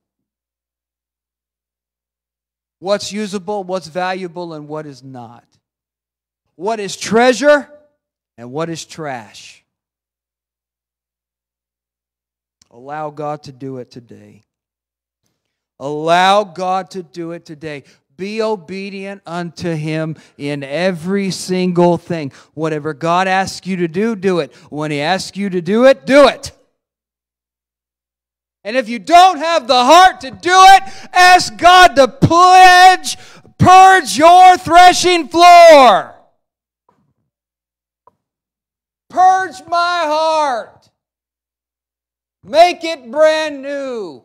What's usable, what's valuable, and what is not. What is treasure and what is trash. Allow God to do it today. Allow God to do it today. Be obedient unto Him in every single thing. Whatever God asks you to do, do it. When He asks you to do it, do it. And if you don't have the heart to do it, ask God to pledge, purge your threshing floor. Purge my heart. Make it brand new.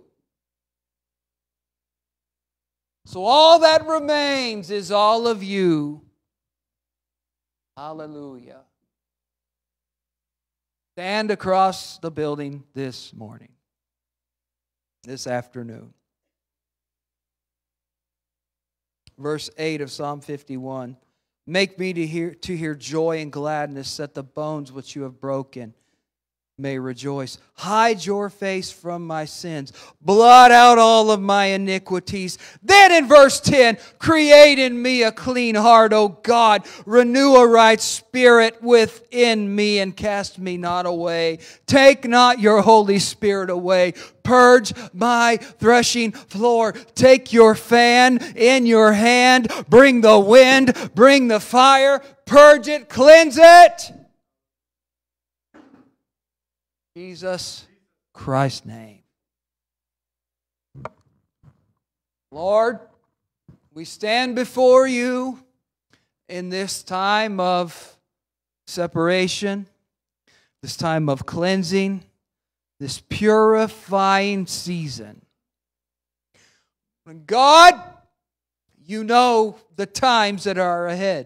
So all that remains is all of You. Hallelujah. Stand across the building this morning, this afternoon. Verse eight of Psalm fifty-one. Make me to hear, to hear joy and gladness, that the bones which You have broken may rejoice. Hide Your face from my sins. Blot out all of my iniquities. Then in verse ten, create in me a clean heart, O God. Renew a right spirit within me and cast me not away. Take not Your Holy Spirit away. Purge my threshing floor. Take Your fan in Your hand. Bring the wind. Bring the fire. Purge it. Cleanse it. Jesus Christ's name. Lord, we stand before You in this time of separation, this time of cleansing, this purifying season. And God, You know the times that are ahead.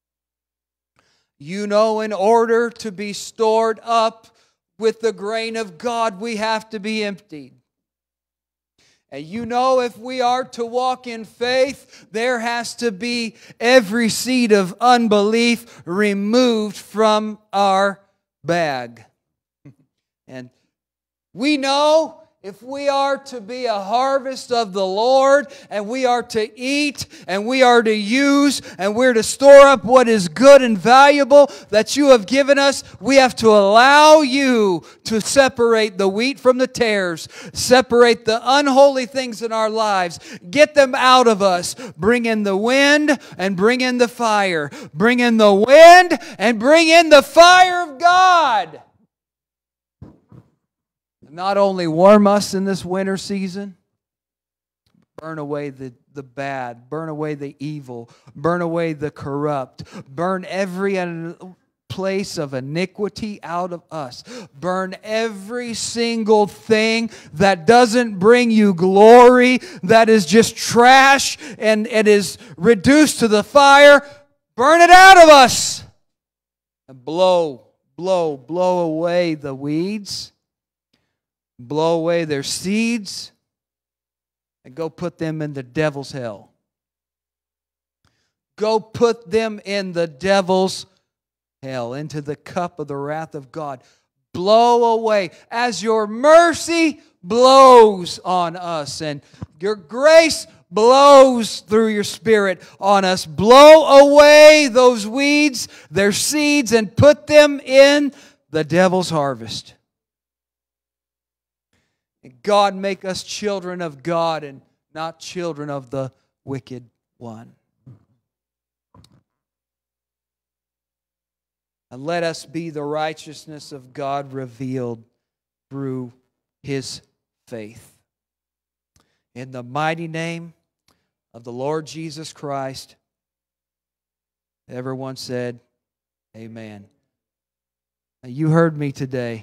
You know, in order to be stored up with the grain of God, we have to be emptied. And You know, if we are to walk in faith, there has to be every seed of unbelief removed from our bag. And we know if we are to be a harvest of the Lord, and we are to eat, and we are to use, and we're to store up what is good and valuable that you have given us, we have to allow you to separate the wheat from the tares, separate the unholy things in our lives, get them out of us, bring in the wind and bring in the fire, bring in the wind and bring in the fire of God. Not only warm us in this winter season, burn away the, the bad, burn away the evil, burn away the corrupt, burn every place of iniquity out of us. Burn every single thing that doesn't bring you glory, that is just trash and it is reduced to the fire. Burn it out of us. And blow, blow, blow away the weeds. Blow away their seeds and go put them in the devil's hell. Go put them in the devil's hell, into the cup of the wrath of God. Blow away as your mercy blows on us and your grace blows through your Spirit on us. Blow away those weeds, their seeds, and put them in the devil's harvest. God, make us children of God and not children of the wicked one. And let us be the righteousness of God revealed through His faith. In the mighty name of the Lord Jesus Christ, everyone said, amen. Now, you heard me today.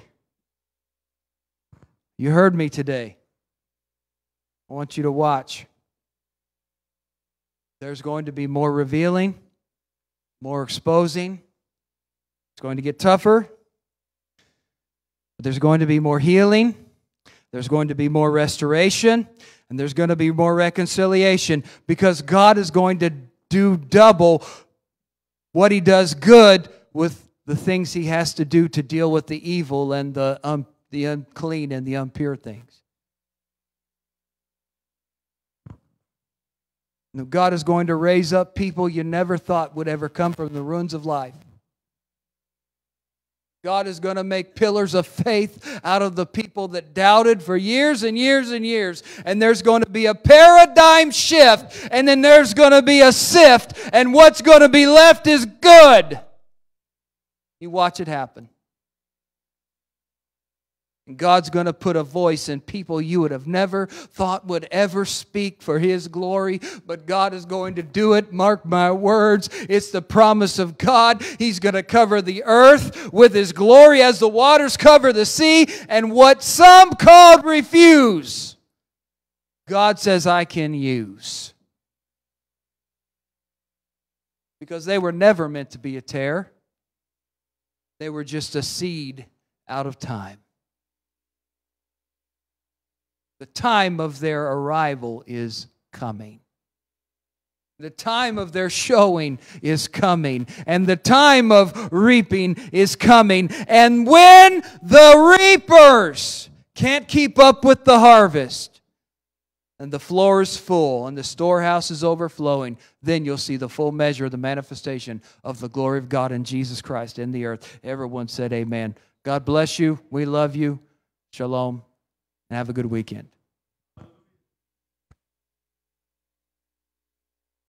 You heard me today. I want you to watch. There's going to be more revealing, more exposing. It's going to get tougher. But there's going to be more healing. There's going to be more restoration. And there's going to be more reconciliation. Because God is going to do double what He does good with the things He has to do to deal with the evil and the um, the unclean and the impure things. Now, God is going to raise up people you never thought would ever come from the ruins of life. God is going to make pillars of faith out of the people that doubted for years and years and years. And there's going to be a paradigm shift, and then there's going to be a sift, and what's going to be left is good. You watch it happen. And God's going to put a voice in people you would have never thought would ever speak for His glory. But God is going to do it. Mark my words. It's the promise of God. He's going to cover the earth with His glory as the waters cover the sea. And what some called refuse, God says, I can use. Because they were never meant to be a tear. They were just a seed out of time. The time of their arrival is coming. The time of their showing is coming. And the time of reaping is coming. And when the reapers can't keep up with the harvest, and the floor is full, and the storehouse is overflowing, then you'll see the full measure of the manifestation of the glory of God in Jesus Christ in the earth. Everyone said amen. God bless you. We love you. Shalom. And have a good weekend.